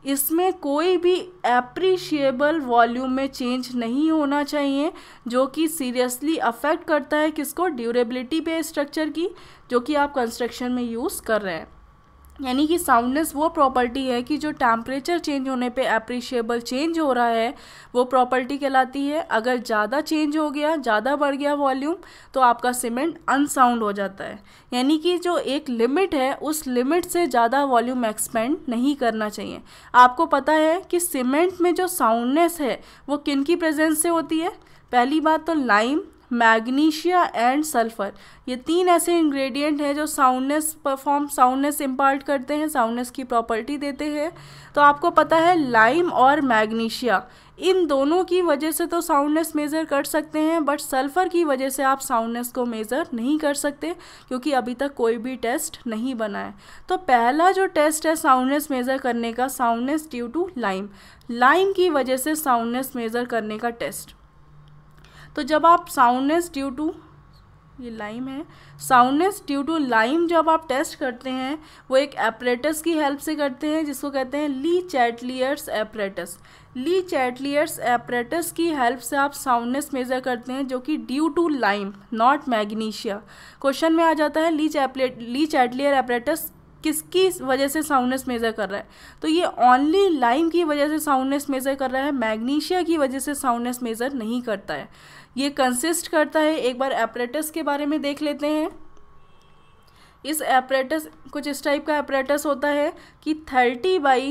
इसमें कोई भी एप्रिशिएबल वॉल्यूम में चेंज नहीं होना चाहिए, जो कि सीरियसली अफेक्ट करता है किसको, ड्यूरेबिलिटी पे स्ट्रक्चर की, जो कि आप कंस्ट्रक्शन में यूज़ कर रहे हैं। यानी कि साउंडनेस वो प्रॉपर्टी है कि जो टेम्परेचर चेंज होने पे एप्रिशिएबल चेंज हो रहा है, वो प्रॉपर्टी कहलाती है। अगर ज़्यादा चेंज हो गया, ज़्यादा बढ़ गया वॉल्यूम, तो आपका सीमेंट अनसाउंड हो जाता है। यानी कि जो एक लिमिट है, उस लिमिट से ज़्यादा वॉल्यूम एक्सपेंड नहीं करना चाहिए। आपको पता है कि सीमेंट में जो साउंडनेस है वो किन की प्रेजेंस से होती है। पहली बात तो लाइम, मैग्नीशिया एंड सल्फर, ये तीन ऐसे इंग्रेडिएंट हैं जो साउंडनेस परफॉर्म साउंडनेस इम्पार्ट करते हैं, साउंडनेस की प्रॉपर्टी देते हैं। तो आपको पता है लाइम और मैग्नीशिया, इन दोनों की वजह से तो साउंडनेस मेज़र कर सकते हैं, बट सल्फ़र की वजह से आप साउंडनेस को मेज़र नहीं कर सकते, क्योंकि अभी तक कोई भी टेस्ट नहीं बना है। तो पहला जो टेस्ट है साउंडनेस मेज़र करने का, soundness due to lime, lime की वजह से साउंडनेस मेज़र करने का टेस्ट। तो जब आप साउंडनेस ड्यू टू, ये लाइम है, साउंडनेस ड्यू टू लाइम जब आप टेस्ट करते हैं, वो एक एपरेटस की हेल्प से करते हैं, जिसको कहते हैं Le Chatelier's apparatus. Le Chatelier's apparatus की हेल्प से आप साउंडनेस मेज़र करते हैं, जो कि due to lime, not magnesia. Question में आ जाता है Le Chaplet Le Chatelier apparatus किसकी वजह से साउंडनेस मेज़र कर रहा है, तो ये ओनली लाइम की वजह से साउंडनेस मेज़र कर रहा है, मैग्नीशिया की वजह से साउंडनेस मेज़र नहीं करता है। ये कंसिस्ट करता है, एक बार एपरेटस के बारे में देख लेते हैं। इस एपरेटस, कुछ इस टाइप का एपरेटस होता है कि thirty by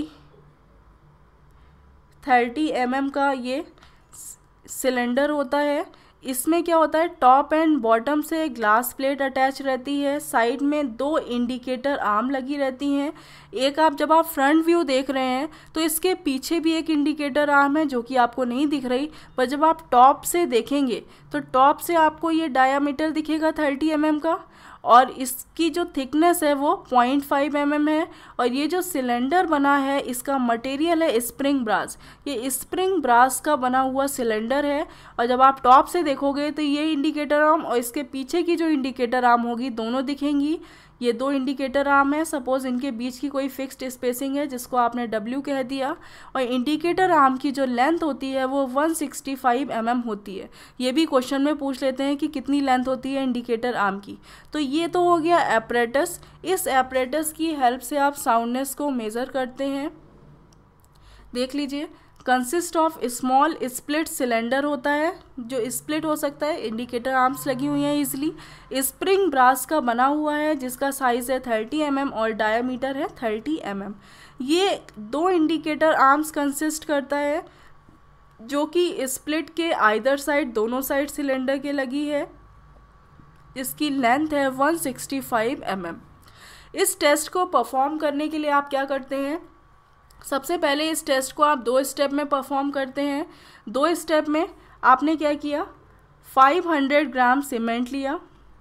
thirty M M का ये सिलेंडर होता है। इसमें क्या होता है, टॉप एंड बॉटम से ग्लास प्लेट अटैच रहती है, साइड में दो इंडिकेटर आर्म लगी रहती हैं। एक आप जब आप फ्रंट व्यू देख रहे हैं तो इसके पीछे भी एक इंडिकेटर आर्म है, जो कि आपको नहीं दिख रही, पर जब आप टॉप से देखेंगे तो टॉप से आपको ये डायामीटर दिखेगा थर्टी एम एम का, और इसकी जो थिकनेस है वो पॉइंट फाइव एम एम है। और ये जो सिलेंडर बना है, इसका मटेरियल है स्प्रिंग ब्रास, ये स्प्रिंग ब्रास का बना हुआ सिलेंडर है। और जब आप टॉप से देखोगे तो ये इंडिकेटर आर्म और इसके पीछे की जो इंडिकेटर आर्म होगी, दोनों दिखेंगी। ये दो इंडिकेटर आर्म है, सपोज इनके बीच की कोई फिक्स्ड स्पेसिंग है, जिसको आपने डब्ल्यू कह दिया, और इंडिकेटर आर्म की जो लेंथ होती है वो one sixty five M M होती है। ये भी क्वेश्चन में पूछ लेते हैं कि कितनी लेंथ होती है इंडिकेटर आर्म की। तो ये तो हो गया एपरेटस। इस एपरेटस की हेल्प से आप साउंडनेस को मेज़र करते हैं। देख लीजिए, consist of small split cylinder होता है, जो स्प्लिट हो सकता है, इंडिकेटर आर्म्स लगी हुई हैं इजली, स्प्रिंग ब्रास का बना हुआ है, जिसका साइज़ है थर्टी एम एम और डायमीटर है थर्टी एम एम। ये दो इंडिकेटर आर्म्स कंसिस्ट करता है, जो कि स्प्लिट के आइदर साइड, दोनों साइड सिलेंडर के लगी है, जिसकी लेंथ है one sixty five M M. इस टेस्ट को परफॉर्म करने के लिए आप क्या करते हैं, सबसे पहले इस टेस्ट को आप दो स्टेप में परफॉर्म करते हैं। दो स्टेप में आपने क्या किया, फाइव हंड्रेड ग्राम सीमेंट लिया।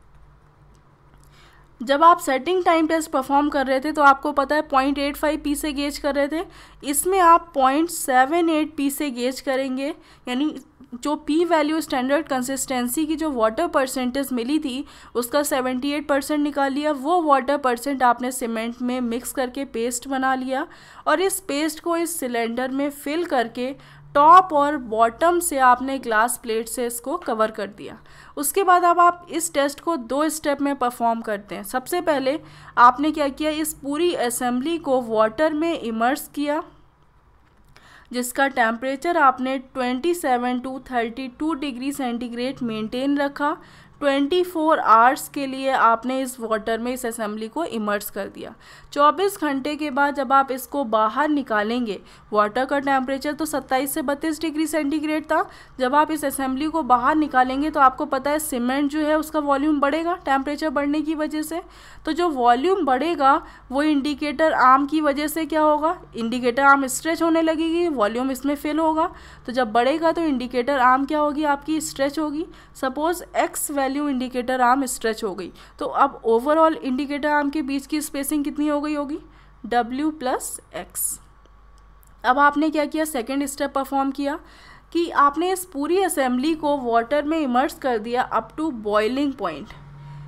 जब आप सेटिंग टाइम टेस्ट परफॉर्म कर रहे थे तो आपको पता है पॉइंट एट फाइव पी से गेज कर रहे थे, इसमें आप पॉइंट सेवन एट पी से गेज करेंगे। यानी जो पी वैल्यू स्टैंडर्ड कंसिस्टेंसी की जो वाटर परसेंटेज मिली थी, उसका सेवेंटी एट परसेंट निकाल लिया। वो वाटर परसेंट आपने सीमेंट में मिक्स करके पेस्ट बना लिया, और इस पेस्ट को इस सिलेंडर में फिल करके टॉप और बॉटम से आपने ग्लास प्लेट से इसको कवर कर दिया। उसके बाद अब आप इस टेस्ट को दो स्टेप में परफॉर्म करते हैं। सबसे पहले आपने क्या किया, इस पूरी असेंबली को वाटर में इमर्स किया, जिसका टेम्परेचर आपने twenty seven to thirty two degree centigrade maintain रखा। ट्वेंटी फोर आवर्स के लिए आपने इस वाटर में इस असेंबली को इमर्स कर दिया। चौबीस घंटे के बाद जब आप इसको बाहर निकालेंगे, वाटर का टेम्परेचर तो सत्ताईस से बत्तीस डिग्री सेंटीग्रेड था, जब आप इस असेंबली को बाहर निकालेंगे तो आपको पता है सीमेंट जो है उसका वॉल्यूम बढ़ेगा टेम्परेचर बढ़ने की वजह से। तो जो वॉल्यूम बढ़ेगा वो इंडिकेटर आर्म की वजह से क्या होगा, इंडिकेटर आर्म स्ट्रेच होने लगेगी, वॉल्यूम इसमें फिल होगा। तो जब बढ़ेगा तो इंडिकेटर आर्म क्या होगी, आपकी स्ट्रेच होगी। Suppose X value indicator arm stretch हो गई, तो अब ओवरऑल इंडिकेटर आर्म के बीच की स्पेसिंग कितनी हो गई होगी, W प्लस एक्स। अब आपने क्या किया, सेकेंड स्टेप परफॉर्म किया कि आपने इस पूरी असेंबली को वाटर में इमर्स कर दिया अप टू बॉइलिंग पॉइंट।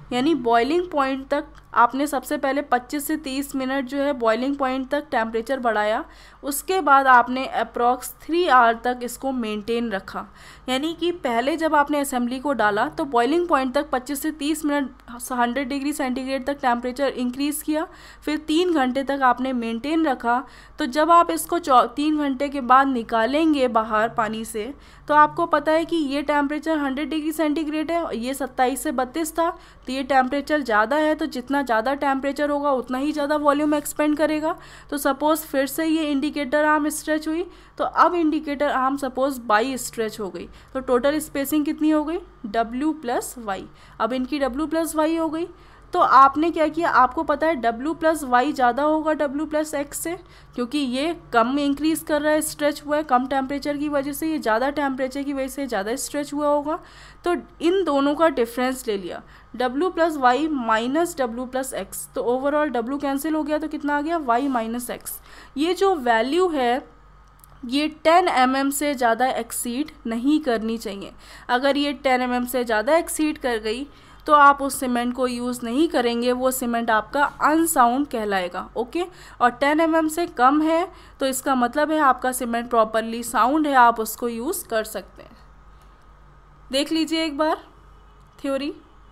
यानी बॉइलिंग पॉइंट तक आपने सबसे पहले पच्चीस से तीस मिनट जो है बॉइलिंग पॉइंट तक टेम्परेचर बढ़ाया, उसके बाद आपने अप्रॉक्स थ्री आवर तक इसको मेंटेन रखा। यानी कि पहले जब आपने असेंबली को डाला तो बॉइलिंग पॉइंट तक पच्चीस से तीस मिनट हंड्रेड डिग्री सेंटीग्रेड तक टेम्परेचर इंक्रीज़ किया, फिर तीन घंटे तक आपने मेंटेन रखा। तो जब आप इसको तीन घंटे के बाद निकालेंगे बाहर पानी से, तो आपको पता है कि ये टेम्परेचर हंड्रेड डिग्री सेंटीग्रेड है और ये सत्ताईस से बत्तीस था, तो ये टेम्परेचर ज़्यादा है। तो जितना ज़्यादा टेम्परेचर होगा उतना ही ज़्यादा वॉल्यूम एक्सपेंड करेगा। तो सपोज़ फिर से ये इंडिकेटर आर्म स्ट्रेच हुई, तो अब indicator arm suppose by stretch हो गई, तो टोटल स्पेसिंग कितनी हो गई, W प्लस वाई। अब इनकी W प्लस वाई हो गई, तो आपने क्या किया, आपको पता है W प्लस वाई ज़्यादा होगा W प्लस एक्स से, क्योंकि ये कम इंक्रीज़ कर रहा है, स्ट्रेच हुआ है कम टेम्परेचर की वजह से, ये ज़्यादा टेम्परेचर की वजह से ज़्यादा स्ट्रेच हुआ होगा। तो इन दोनों का डिफरेंस ले लिया, W plus Y minus W plus X, तो ओवरऑल W कैंसिल हो गया, तो कितना आ गया, y माइनस एक्स। ये जो वैल्यू है ये टेन एम एम से ज़्यादा एक्सीड नहीं करनी चाहिए। अगर ये टेन एम एम से ज़्यादा एक्सीड कर गई तो आप उस सीमेंट को यूज़ नहीं करेंगे, वो सीमेंट आपका अनसाउंड कहलाएगा। ओके, और टेन एम एम से कम है तो इसका मतलब है आपका सीमेंट प्रॉपरली साउंड है, आप उसको यूज़ कर सकते हैं। देख लीजिए एक बार थ्योरी।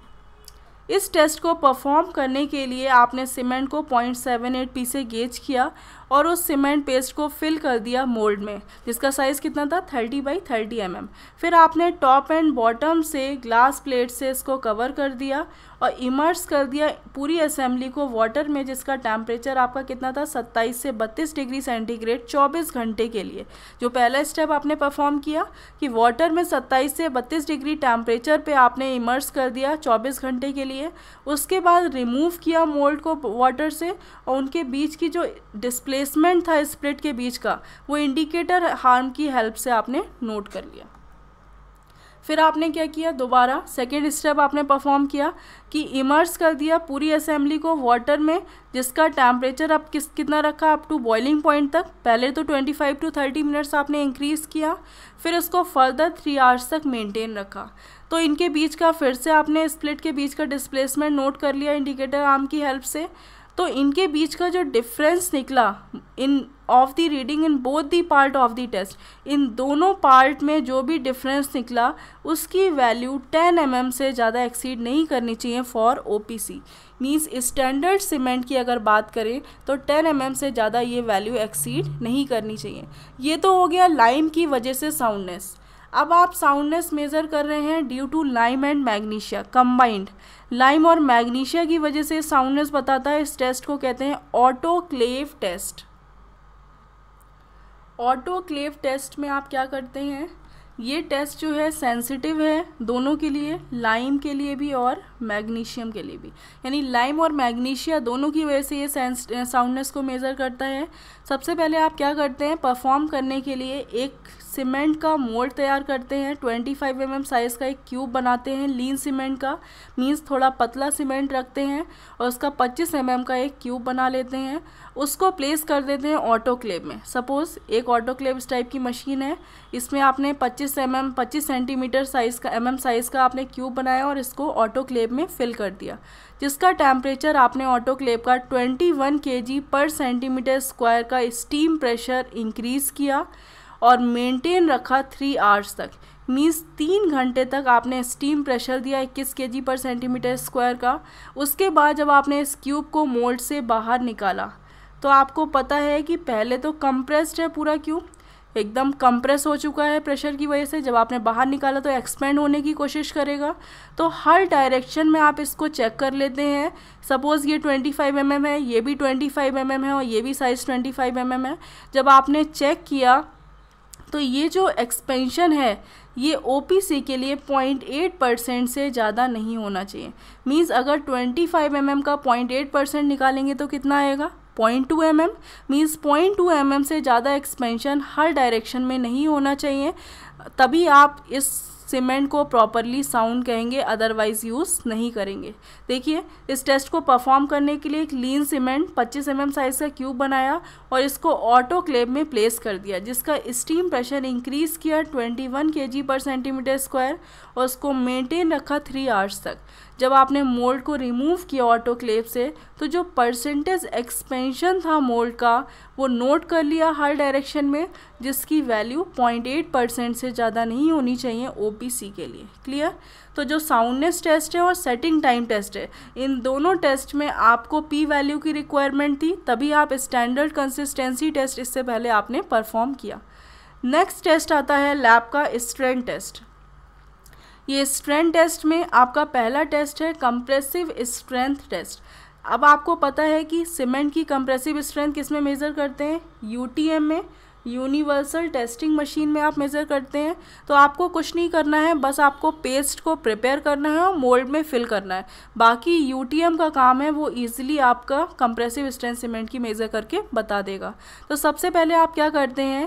इस टेस्ट को परफॉर्म करने के लिए आपने सीमेंट को पॉइंट सेवन एट पी से गेज किया और उस सीमेंट पेस्ट को फिल कर दिया मोल्ड में, जिसका साइज़ कितना था, thirty by thirty M M. फिर आपने टॉप एंड बॉटम से ग्लास प्लेट से इसको कवर कर दिया और इमर्स कर दिया पूरी असेंबली को वाटर में, जिसका टेम्परेचर आपका कितना था, सत्ताईस से बत्तीस डिग्री सेंटीग्रेड चौबीस घंटे के लिए। जो पहला स्टेप आपने परफॉर्म किया कि वाटर में सत्ताईस से बत्तीस डिग्री टेम्परेचर पे आपने इमर्स कर दिया चौबीस घंटे के लिए। उसके बाद रिमूव किया मोल्ड को वाटर से और उनके बीच की जो डिस्प्लेसमेंट था स्प्लिट के बीच का, वो इंडिकेटर आर्म की हेल्प से आपने नोट कर लिया। फिर आपने क्या किया, दोबारा सेकेंड स्टेप आपने परफॉर्म किया कि इमर्स कर दिया पूरी असेंबली को वाटर में, जिसका टेम्परेचर अब किस कितना रखा, अप टू बॉइलिंग पॉइंट तक। पहले तो पच्चीस टू तीस मिनट्स आपने इंक्रीज़ किया, फिर उसको फर्दर थ्री आवर्स तक मेंटेन रखा। तो इनके बीच का फिर से आपने स्प्लिट के बीच का डिस्प्लेसमेंट नोट कर लिया इंडिकेटर आर्म की हेल्प से। तो इनके बीच का जो डिफरेंस निकला in of the reading in both the part of the test, इन दोनों पार्ट में जो भी डिफरेंस निकला उसकी वैल्यू टेन एम एम से ज़्यादा एक्सीड नहीं करनी चाहिए for O P C. Means standard cement की अगर बात करें तो टेन एम एम से ज़्यादा ये वैल्यू एक्सीड नहीं करनी चाहिए। ये तो हो गया लाइम की वजह से साउंडनेस। अब आप साउंडनेस मेज़र कर रहे हैं due to lime and magnesia combined. Lime और मैग्नीशिया की वजह से साउंडनेस बताता है। इस टेस्ट को कहते हैं ऑटोक्लेव टेस्ट। ऑटोक्लेव टेस्ट में आप क्या करते हैं, ये टेस्ट जो है सेंसिटिव है दोनों के लिए, लाइम के लिए भी और मैग्नीशियम के लिए भी। यानी लाइम और मैग्नीशिया दोनों की वजह से ये साउंडनेस को मेज़र करता है। सबसे पहले आप क्या करते हैं, परफॉर्म करने के लिए एक सीमेंट का मोल्ड तैयार करते हैं, पच्चीस एम एम साइज़ का एक क्यूब बनाते हैं लीन सीमेंट का, मीन्स थोड़ा पतला सीमेंट रखते हैं और उसका पच्चीस एम एम का एक क्यूब बना लेते हैं। उसको प्लेस कर देते हैं ऑटोक्लेव में। सपोज़ एक ऑटोक्लेव इस टाइप की मशीन है, इसमें आपने पच्चीस एम एम पच्चीस सेंटीमीटर साइज़ का एम एम साइज़ का आपने क्यूब बनाया और इसको ऑटोक्लेव में फिल कर दिया, जिसका टेम्परेचर आपने ऑटोक्लेव का इक्कीस केजी पर सेंटीमीटर स्क्वायर का स्टीम प्रेशर इंक्रीज़ किया और मेंटेन रखा थ्री आवर्स तक। मीन्स तीन घंटे तक आपने स्टीम प्रेशर दिया इक्कीस केजी पर सेंटीमीटर स्क्वायर का। उसके बाद जब आपने इस क्यूब को मोल्ड से बाहर निकाला तो आपको पता है कि पहले तो कंप्रेस्ड है पूरा क्यूब, एकदम कंप्रेस हो चुका है प्रेशर की वजह से। जब आपने बाहर निकाला तो एक्सपेंड होने की कोशिश करेगा। तो हर डायरेक्शन में आप इसको चेक कर लेते हैं। सपोज़ ये पच्चीस एम एम है, ये भी पच्चीस एम एम है और ये भी साइज़ पच्चीस एम एम है। जब आपने चेक किया तो ये जो एक्सपेंशन है ये ओ पी सी के लिए पॉइंट एट परसेंट से ज़्यादा नहीं होना चाहिए। मीन्स अगर पच्चीस एम एम का पॉइंट एट परसेंट निकालेंगे तो कितना आएगा, point two M M. Means point two M M से ज़्यादा एक्सपेंशन हर डायरेक्शन में नहीं होना चाहिए, तभी आप इस सीमेंट को प्रॉपरली साउंड कहेंगे, अदरवाइज यूज़ नहीं करेंगे। देखिए इस टेस्ट को परफॉर्म करने के लिए एक लीन सीमेंट पच्चीस एम एम साइज़ का क्यूब बनाया और इसको ऑटोक्लेव में प्लेस कर दिया, जिसका स्टीम प्रेशर इंक्रीज़ किया इक्कीस केजी पर सेंटीमीटर स्क्वायर और उसको मेंटेन रखा थ्री आवर्स तक। जब आपने मोल्ड को रिमूव किया ऑटोक्लेव से तो जो परसेंटेज एक्सपेंशन था मोल्ड का वो नोट कर लिया हर डायरेक्शन में, जिसकी वैल्यू पॉइंट एट परसेंट से ज़्यादा नहीं होनी चाहिए ओपीसी के लिए। क्लियर? तो जो साउंडनेस टेस्ट है और सेटिंग टाइम टेस्ट है, इन दोनों टेस्ट में आपको पी वैल्यू की रिक्वायरमेंट थी, तभी आप स्टैंडर्ड कंसिस्टेंसी टेस्ट इससे पहले आपने परफॉर्म किया। नेक्स्ट टेस्ट आता है लैब का स्ट्रेंथ टेस्ट। ये स्ट्रेंथ टेस्ट में आपका पहला टेस्ट है कंप्रेसिव स्ट्रेंथ टेस्ट। अब आपको पता है कि सीमेंट की कंप्रेसिव स्ट्रेंथ किस में मेज़र करते हैं? यूटीएम में, यूनिवर्सल टेस्टिंग मशीन में आप मेज़र करते हैं। तो आपको कुछ नहीं करना है, बस आपको पेस्ट को प्रिपेयर करना है और मोल्ड में फिल करना है। बाकी यूटीएम का काम है, वो ईजिली आपका कंप्रेसिव स्ट्रेंथ सीमेंट की मेज़र करके बता देगा। तो सबसे पहले आप क्या करते हैं,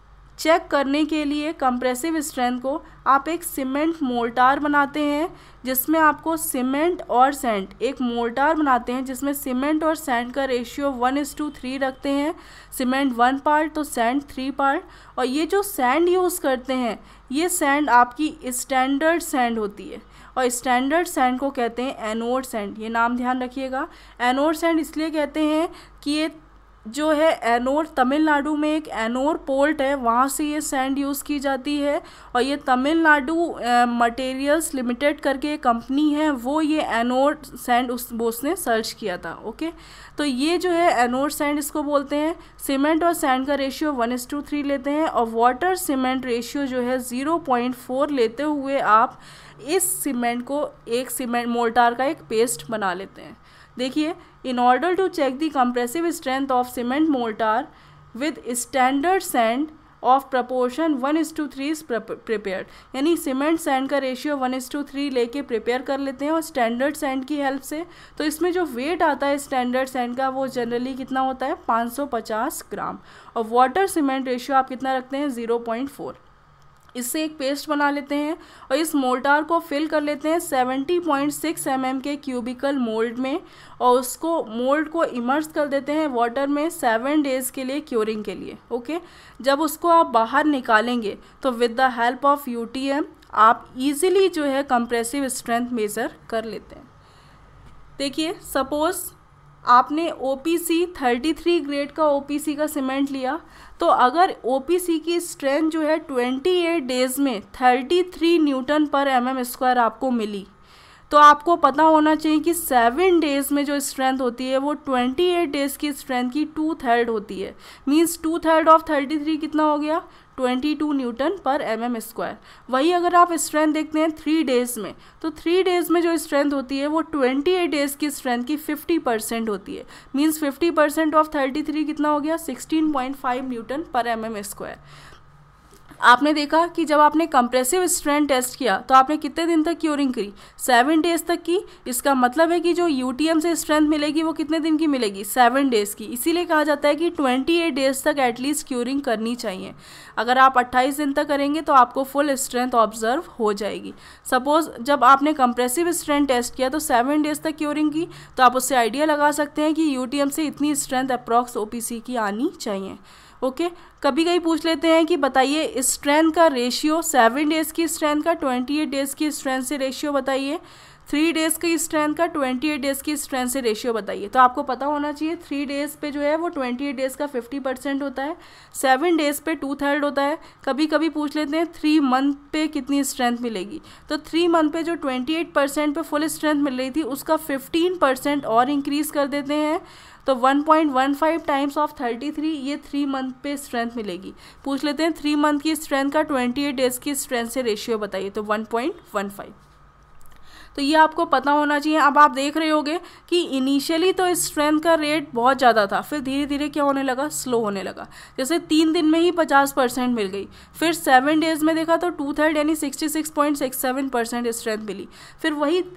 चेक करने के लिए कंप्रेसिव स्ट्रेंथ को आप एक सीमेंट मोर्टार बनाते हैं, जिसमें आपको सीमेंट और सैंड, एक मोर्टार बनाते हैं जिसमें सीमेंट और सैंड का ratio one is to three रखते हैं। सीमेंट वन पार्ट तो सैंड थ्री पार्ट। और ये जो सैंड यूज़ करते हैं ये सैंड आपकी स्टैंडर्ड सैंड होती है और स्टैंडर्ड सैंड को कहते हैं एनोड सैंड। ये नाम ध्यान रखिएगा। एनोड सैंड इसलिए कहते हैं कि ये जो है एनोर, तमिलनाडु में एक एनोर पोर्ट है, वहाँ से ये सैंड यूज़ की जाती है। और ये तमिलनाडु मटेरियल्स लिमिटेड करके एक कंपनी है, वो ये एनोर सैंड उस बोस ने सर्च किया था। ओके, तो ये जो है एनोर सैंड इसको बोलते हैं। सीमेंट और सैंड का ratio one is to three लेते हैं और वाटर सीमेंट रेशियो जो है ज़ीरो पॉइंट फोर लेते हुए आप इस सीमेंट को एक सीमेंट मोर्टार का एक पेस्ट बना लेते हैं। देखिए, in order to check the compressive strength of cement mortar with standard sand of proportion one is to three is prepared, यानी सीमेंट सैंड का ratio one is to three लेके प्रिपेयर कर लेते हैं और स्टैंडर्ड सैंड की हेल्प से। तो इसमें जो वेट आता है स्टैंडर्ड सैंड का वो जनरली कितना होता है, पाँच सौ पचास ग्राम। और वाटर सीमेंट रेशियो आप कितना रखते हैं, ज़ीरो पॉइंट फोर। इससे एक पेस्ट बना लेते हैं और इस मोर्टार को फिल कर लेते हैं seventy point six M M के क्यूबिकल मोल्ड में और उसको मोल्ड को इमर्स कर देते हैं वाटर में सेवन डेज़ के लिए क्योरिंग के लिए। ओके, जब उसको आप बाहर निकालेंगे तो with the help of UTM आप इजीली जो है कंप्रेसिव स्ट्रेंथ मेज़र कर लेते हैं। देखिए, सपोज़ आपने ओपीसी थर्टी थ्री ग्रेड का ओपीसी का सीमेंट लिया, तो अगर ओपीसी की स्ट्रेंथ जो है ट्वेंटी एट डेज़ में thirty three newton per M M square आपको मिली, तो आपको पता होना चाहिए कि सेवन डेज़ में जो स्ट्रेंथ होती है वो ट्वेंटी एट डेज़ की स्ट्रेंथ की टू थर्ड होती है। Means two third of thirty three कितना हो गया, twenty two newton per M M square. वही अगर आप स्ट्रेंथ देखते हैं थ्री डेज़ में, तो थ्री डेज़ में जो स्ट्रेंथ होती है वो ट्वेंटी एट डेज़ की स्ट्रेंथ की फिफ्टी परसेंट होती है। Means fifty percent of thirty three कितना हो गया, sixteen point five newton per M M square. आपने देखा कि जब आपने कंप्रेसिव स्ट्रेंथ टेस्ट किया तो आपने कितने दिन तक क्योरिंग करी, सेवन डेज़ तक की। इसका मतलब है कि जो यूटीएम से स्ट्रेंथ मिलेगी वो कितने दिन की मिलेगी, सेवन डेज़ की। इसीलिए कहा जाता है कि ट्वेंटी एट डेज़ तक एटलीस्ट क्योरिंग करनी चाहिए। अगर आप अट्ठाईस दिन तक करेंगे तो आपको फुल स्ट्रेंथ ऑब्जर्व हो जाएगी। सपोज़ जब आपने कंप्रेसिव स्ट्रेंथ टेस्ट किया तो सेवन डेज़ तक क्योरिंग की, तो आप उससे आइडिया लगा सकते हैं कि यूटीएम से इतनी स्ट्रेंथ अप्रॉक्स ओपीसी की आनी चाहिए। Okay okay? कभी कभी पूछ लेते हैं कि बताइए स्ट्रेंथ का रेशियो, सेवन डेज़ की स्ट्रेंथ का ट्वेंटी एट डेज़ की स्ट्रेंथ से रेशियो बताइए, थ्री डेज़ की स्ट्रेंथ का ट्वेंटी एट डेज़ की स्ट्रेंथ से रेशियो बताइए। तो आपको पता होना चाहिए थ्री डेज़ पे जो है वो ट्वेंटी एट डेज़ का फिफ्टी परसेंट होता है, सेवन डेज़ पे टू थर्ड होता है। कभी कभी पूछ लेते हैं थ्री मंथ पे कितनी स्ट्रेंथ मिलेगी, तो थ्री मंथ पे जो ट्वेंटी एट परसेंट पे फुल स्ट्रेंथ मिल रही थी उसका फिफ्टीन परसेंट और इंक्रीज़ कर देते हैं, तो one point one five times of thirty three ये थ्री मंथ पे स्ट्रेंथ मिलेगी। पूछ लेते हैं थ्री मंथ की स्ट्रेंथ का ट्वेंटी एट डेज़ की स्ट्रेंथ से रेशियो बताइए, तो वन पॉइंट वन फाइव। तो ये आपको पता होना चाहिए। अब आप देख रहे होगे कि इनिशियली तो स्ट्रेंथ का रेट बहुत ज़्यादा था, फिर धीरे धीरे क्या होने लगा, स्लो होने लगा। जैसे तीन दिन में ही पचास परसेंट मिल गई, फिर सेवन डेज़ में देखा तो टू थर्ड यानी sixty six point six seven percent strength मिली, फिर वही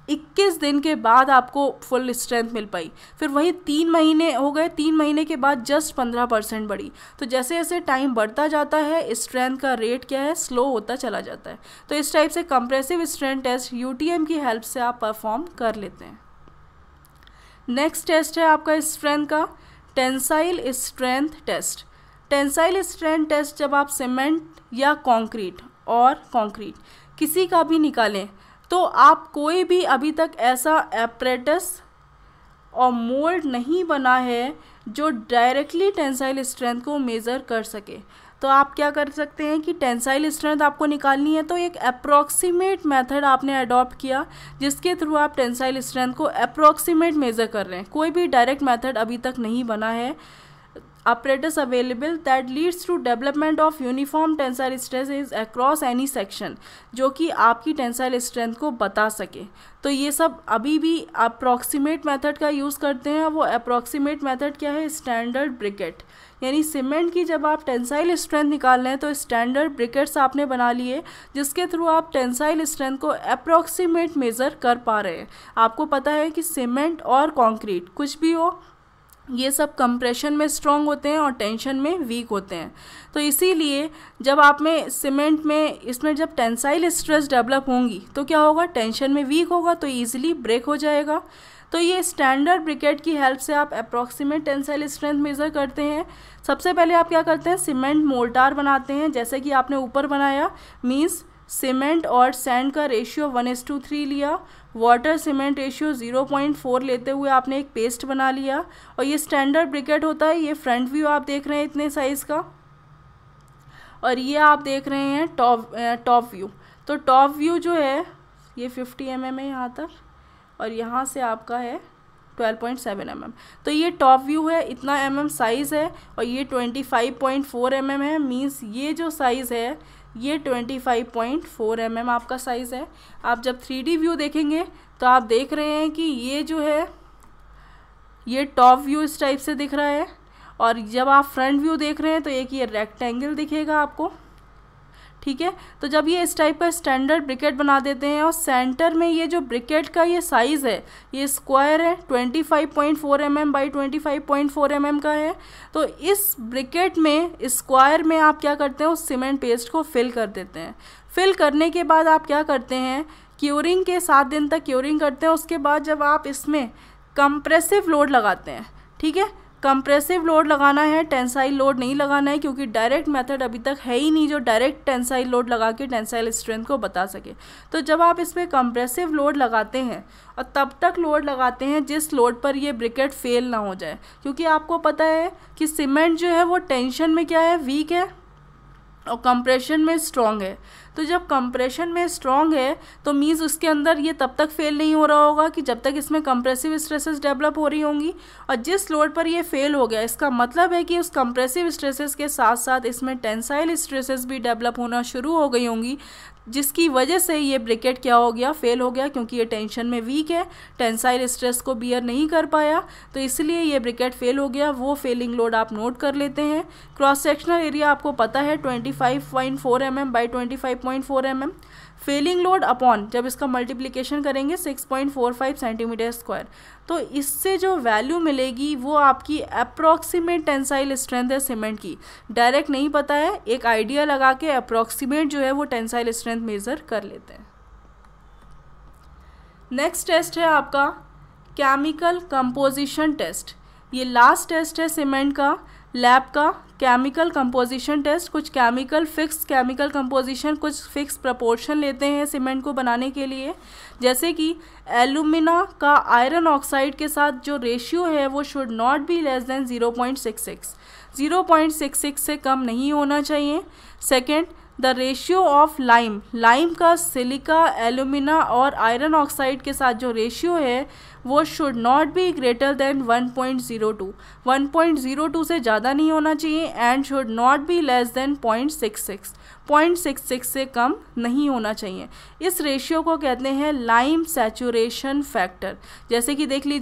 इक्कीस दिन के बाद आपको फुल स्ट्रेंथ मिल पाई। फिर वही तीन महीने हो गए, तीन महीने के बाद जस्ट पंद्रह परसेंट बढ़ी। तो जैसे जैसे टाइम बढ़ता जाता है स्ट्रेंथ का रेट क्या है, स्लो होता चला जाता है। तो इस टाइप से कंप्रेसिव स्ट्रेंथ टेस्ट यूटीएम की हेल्प से आप परफॉर्म कर लेते हैं। नेक्स्ट टेस्ट है आपका स्ट्रेंथ का tensile strength test. Tensile strength test जब आप सीमेंट या कंक्रीट और कंक्रीट किसी का भी निकालें तो आप कोई भी अभी तक ऐसा एपरेटस और मोल्ड नहीं बना है जो डायरेक्टली टेंसाइल स्ट्रेंथ को मेज़र कर सके। तो आप क्या कर सकते हैं कि टेंसाइल स्ट्रेंथ आपको निकालनी है तो एक अप्रॉक्सीमेट मेथड आपने अडॉप्ट किया जिसके थ्रू आप टेंसाइल स्ट्रेंथ को अप्रॉक्सीमेट मेज़र कर रहे हैं। कोई भी डायरेक्ट मेथड अभी तक नहीं बना है apparatus available that leads to development of uniform tensile stresses across any section, जो कि आपकी टेंसाइल स्ट्रेंथ को बता सके। तो ये सब अभी भी अप्रॉक्सीमेट मेथड का यूज़ करते हैं। वो अप्रॉक्सीमेट मेथड क्या है, स्टैंडर्ड ब्रिकेट, यानी सीमेंट की जब आप टेंसाइल स्ट्रेंथ निकाल रहे हैं तो स्टैंडर्ड ब्रिकेट्स आपने बना लिए जिसके थ्रू आप टेंसाइल स्ट्रेंथ को अप्रॉक्सीमेट मेज़र कर पा रहे हैं। आपको पता है कि सीमेंट और कंक्रीट कुछ भी हो ये सब कंप्रेशन में स्ट्रॉन्ग होते हैं और टेंशन में वीक होते हैं। तो इसीलिए जब आप में सीमेंट में इसमें जब टेंसाइल स्ट्रेस डेवलप होंगी तो क्या होगा, टेंशन में वीक होगा तो ईजिली ब्रेक हो जाएगा। तो ये स्टैंडर्ड ब्रिकेट की हेल्प से आप अप्रॉक्सीमेट टेंसाइल स्ट्रेंथ मेज़र करते हैं। सबसे पहले आप क्या करते हैं, सीमेंट मोर्टार बनाते हैं जैसे कि आपने ऊपर बनाया, मीन्स सीमेंट और सैंड का ratio one is to three लिया, water cement ratio zero point four लेते हुए आपने एक पेस्ट बना लिया। और ये स्टैंडर्ड ब्रिकेट होता है। ये फ्रंट व्यू आप देख रहे हैं इतने साइज़ का, और ये आप देख रहे हैं टॉप टॉप व्यू। तो टॉप व्यू जो है ये फिफ्टी एम एम है यहाँ तक, और यहाँ से आपका है twelve point seven M M. तो ये टॉप व्यू है, इतना एम एम साइज़ है, और ये twenty five point four M M है। मीन्स ये जो साइज़ है ये twenty five point four M M आपका साइज़ है। आप जब थ्री डी व्यू देखेंगे तो आप देख रहे हैं कि ये जो है ये टॉप व्यू इस टाइप से दिख रहा है, और जब आप फ्रंट व्यू देख रहे हैं तो एक ये रेक्टेंगल दिखेगा आपको, ठीक है। तो जब ये इस टाइप का स्टैंडर्ड ब्रिकेट बना देते हैं और सेंटर में ये जो ब्रिकेट का ये साइज़ है ये स्क्वायर है, twenty five point four M M by twenty five point four M M का है। तो इस ब्रिकेट में स्क्वायर में आप क्या करते हैं, उस सीमेंट पेस्ट को फिल कर देते हैं। फिल करने के बाद आप क्या करते हैं, क्यूरिंग के सात दिन तक क्यूरिंग करते हैं। उसके बाद जब आप इसमें कंप्रेसिव लोड लगाते हैं, ठीक है, कंप्रेसिव लोड लगाना है, टेंसाइल लोड नहीं लगाना है, क्योंकि डायरेक्ट मेथड अभी तक है ही नहीं जो डायरेक्ट टेंसाइल लोड लगा के टेंसाइल स्ट्रेंथ को बता सके। तो जब आप इसमें कंप्रेसिव लोड लगाते हैं और तब तक लोड लगाते हैं जिस लोड पर ये ब्रिकेट फेल ना हो जाए, क्योंकि आपको पता है कि सीमेंट जो है वो टेंशन में क्या है, वीक है, और कंप्रेशन में स्ट्रॉन्ग है। तो जब कंप्रेशन में स्ट्रॉन्ग है तो मीन्स उसके अंदर ये तब तक फेल नहीं हो रहा होगा कि जब तक इसमें कंप्रेसिव स्ट्रेसेस डेवलप हो रही होंगी, और जिस लोड पर ये फेल हो गया इसका मतलब है कि उस कंप्रेसिव स्ट्रेसेस के साथ साथ इसमें टेंसाइल स्ट्रेसेस भी डेवलप होना शुरू हो गई होंगी, जिसकी वजह से ये ब्रिकेट क्या हो गया, फेल हो गया, क्योंकि ये टेंशन में वीक है, टेंसाइल स्ट्रेस को बियर नहीं कर पाया, तो इसलिए ये ब्रिकेट फेल हो गया। वो फेलिंग लोड आप नोट कर लेते हैं। क्रॉस सेक्शनल एरिया आपको पता है twenty five point four M M by twenty five point four M M. Failing load upon जब इसका मल्टीप्लिकेशन करेंगे six point four five centimetre square, तो इससे जो वैल्यू मिलेगी वो आपकी अप्रॉक्सीमेट टेंसाइल स्ट्रेंथ है सीमेंट की। डायरेक्ट नहीं पता है, एक आइडिया लगा के अप्रॉक्सीमेट जो है वो टेंसाइल स्ट्रेंथ मेज़र कर लेते हैं। नेक्स्ट टेस्ट है आपका केमिकल कंपोजिशन टेस्ट। ये लास्ट टेस्ट है सीमेंट का, लैब का केमिकल कंपोजिशन टेस्ट। कुछ केमिकल फिक्स केमिकल कंपोजिशन, कुछ फिक्स प्रपोर्शन लेते हैं सीमेंट को बनाने के लिए। जैसे कि एल्यूमिना का आयरन ऑक्साइड के साथ जो रेशियो है वो should not be less than zero point six six, zero point six six से कम नहीं होना चाहिए। Second, the ratio of lime, lime का सिलिका, एल्यूमिना और आयरन ऑक्साइड के साथ जो रेशियो है वो should not be greater than one point zero two, one point zero two से ज़्यादा नहीं होना चाहिए, and should not be less than point six six, point six six से कम नहीं होना चाहिए। इस रेशियो को कहते हैं लाइम सैचुरेशन फैक्टर। जैसे कि देख लीजिए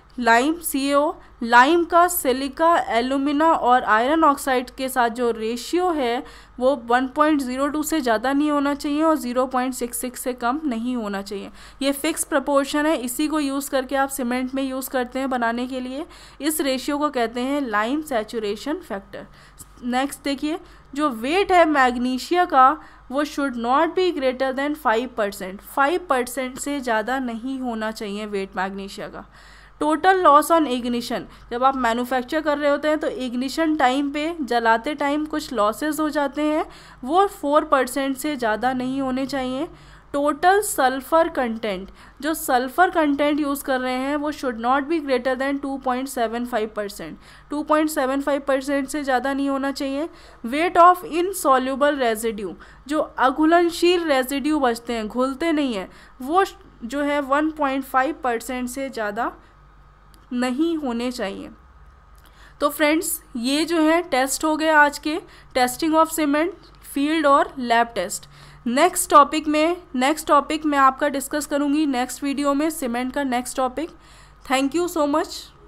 lime C A O, lime का सिलिका, एल्यूमिना और आयरन ऑक्साइड के साथ जो रेशियो है वो वन पॉइंट ज़ीरो टू से ज़्यादा नहीं होना चाहिए और ज़ीरो पॉइंट सिक्स सिक्स से कम नहीं होना चाहिए। ये फिक्स प्रपोर्शन है, इसी को यूज़ करके आप सीमेंट में यूज़ करते हैं बनाने के लिए। इस रेशियो को कहते हैं लाइम सैचुरेशन फैक्टर। नेक्स्ट देखिए, जो वेट है मैग्नीशिया का वो should not be greater than five percent, five percent से ज़्यादा नहीं होना चाहिए वेट मैग्नीशिया का। टोटल लॉस ऑन इग्निशन, जब आप मैन्युफैक्चर कर रहे होते हैं तो इग्निशन टाइम पे जलाते टाइम कुछ लॉसेस हो जाते हैं, वो फोर परसेंट से ज़्यादा नहीं होने चाहिए। टोटल सल्फ़र कंटेंट, जो सल्फ़र कंटेंट यूज़ कर रहे हैं वो should not be greater than two point seven five percent, two point seven five percent से ज़्यादा नहीं होना चाहिए। वेट ऑफ इनसॉल्युबल रेजिड्यू, जो अघुलनशील रेजिड्यू बचते हैं, घुलते नहीं हैं, वो जो है वन पॉइंट फाइव परसेंट से ज़्यादा नहीं होने चाहिए। तो फ्रेंड्स, ये जो है टेस्ट हो गए आज के, टेस्टिंग ऑफ सीमेंट, फील्ड और लैब टेस्ट। नेक्स्ट टॉपिक में नेक्स्ट टॉपिक मैं आपका डिस्कस करूँगी नेक्स्ट वीडियो में, सीमेंट का next topic. Thank you so much.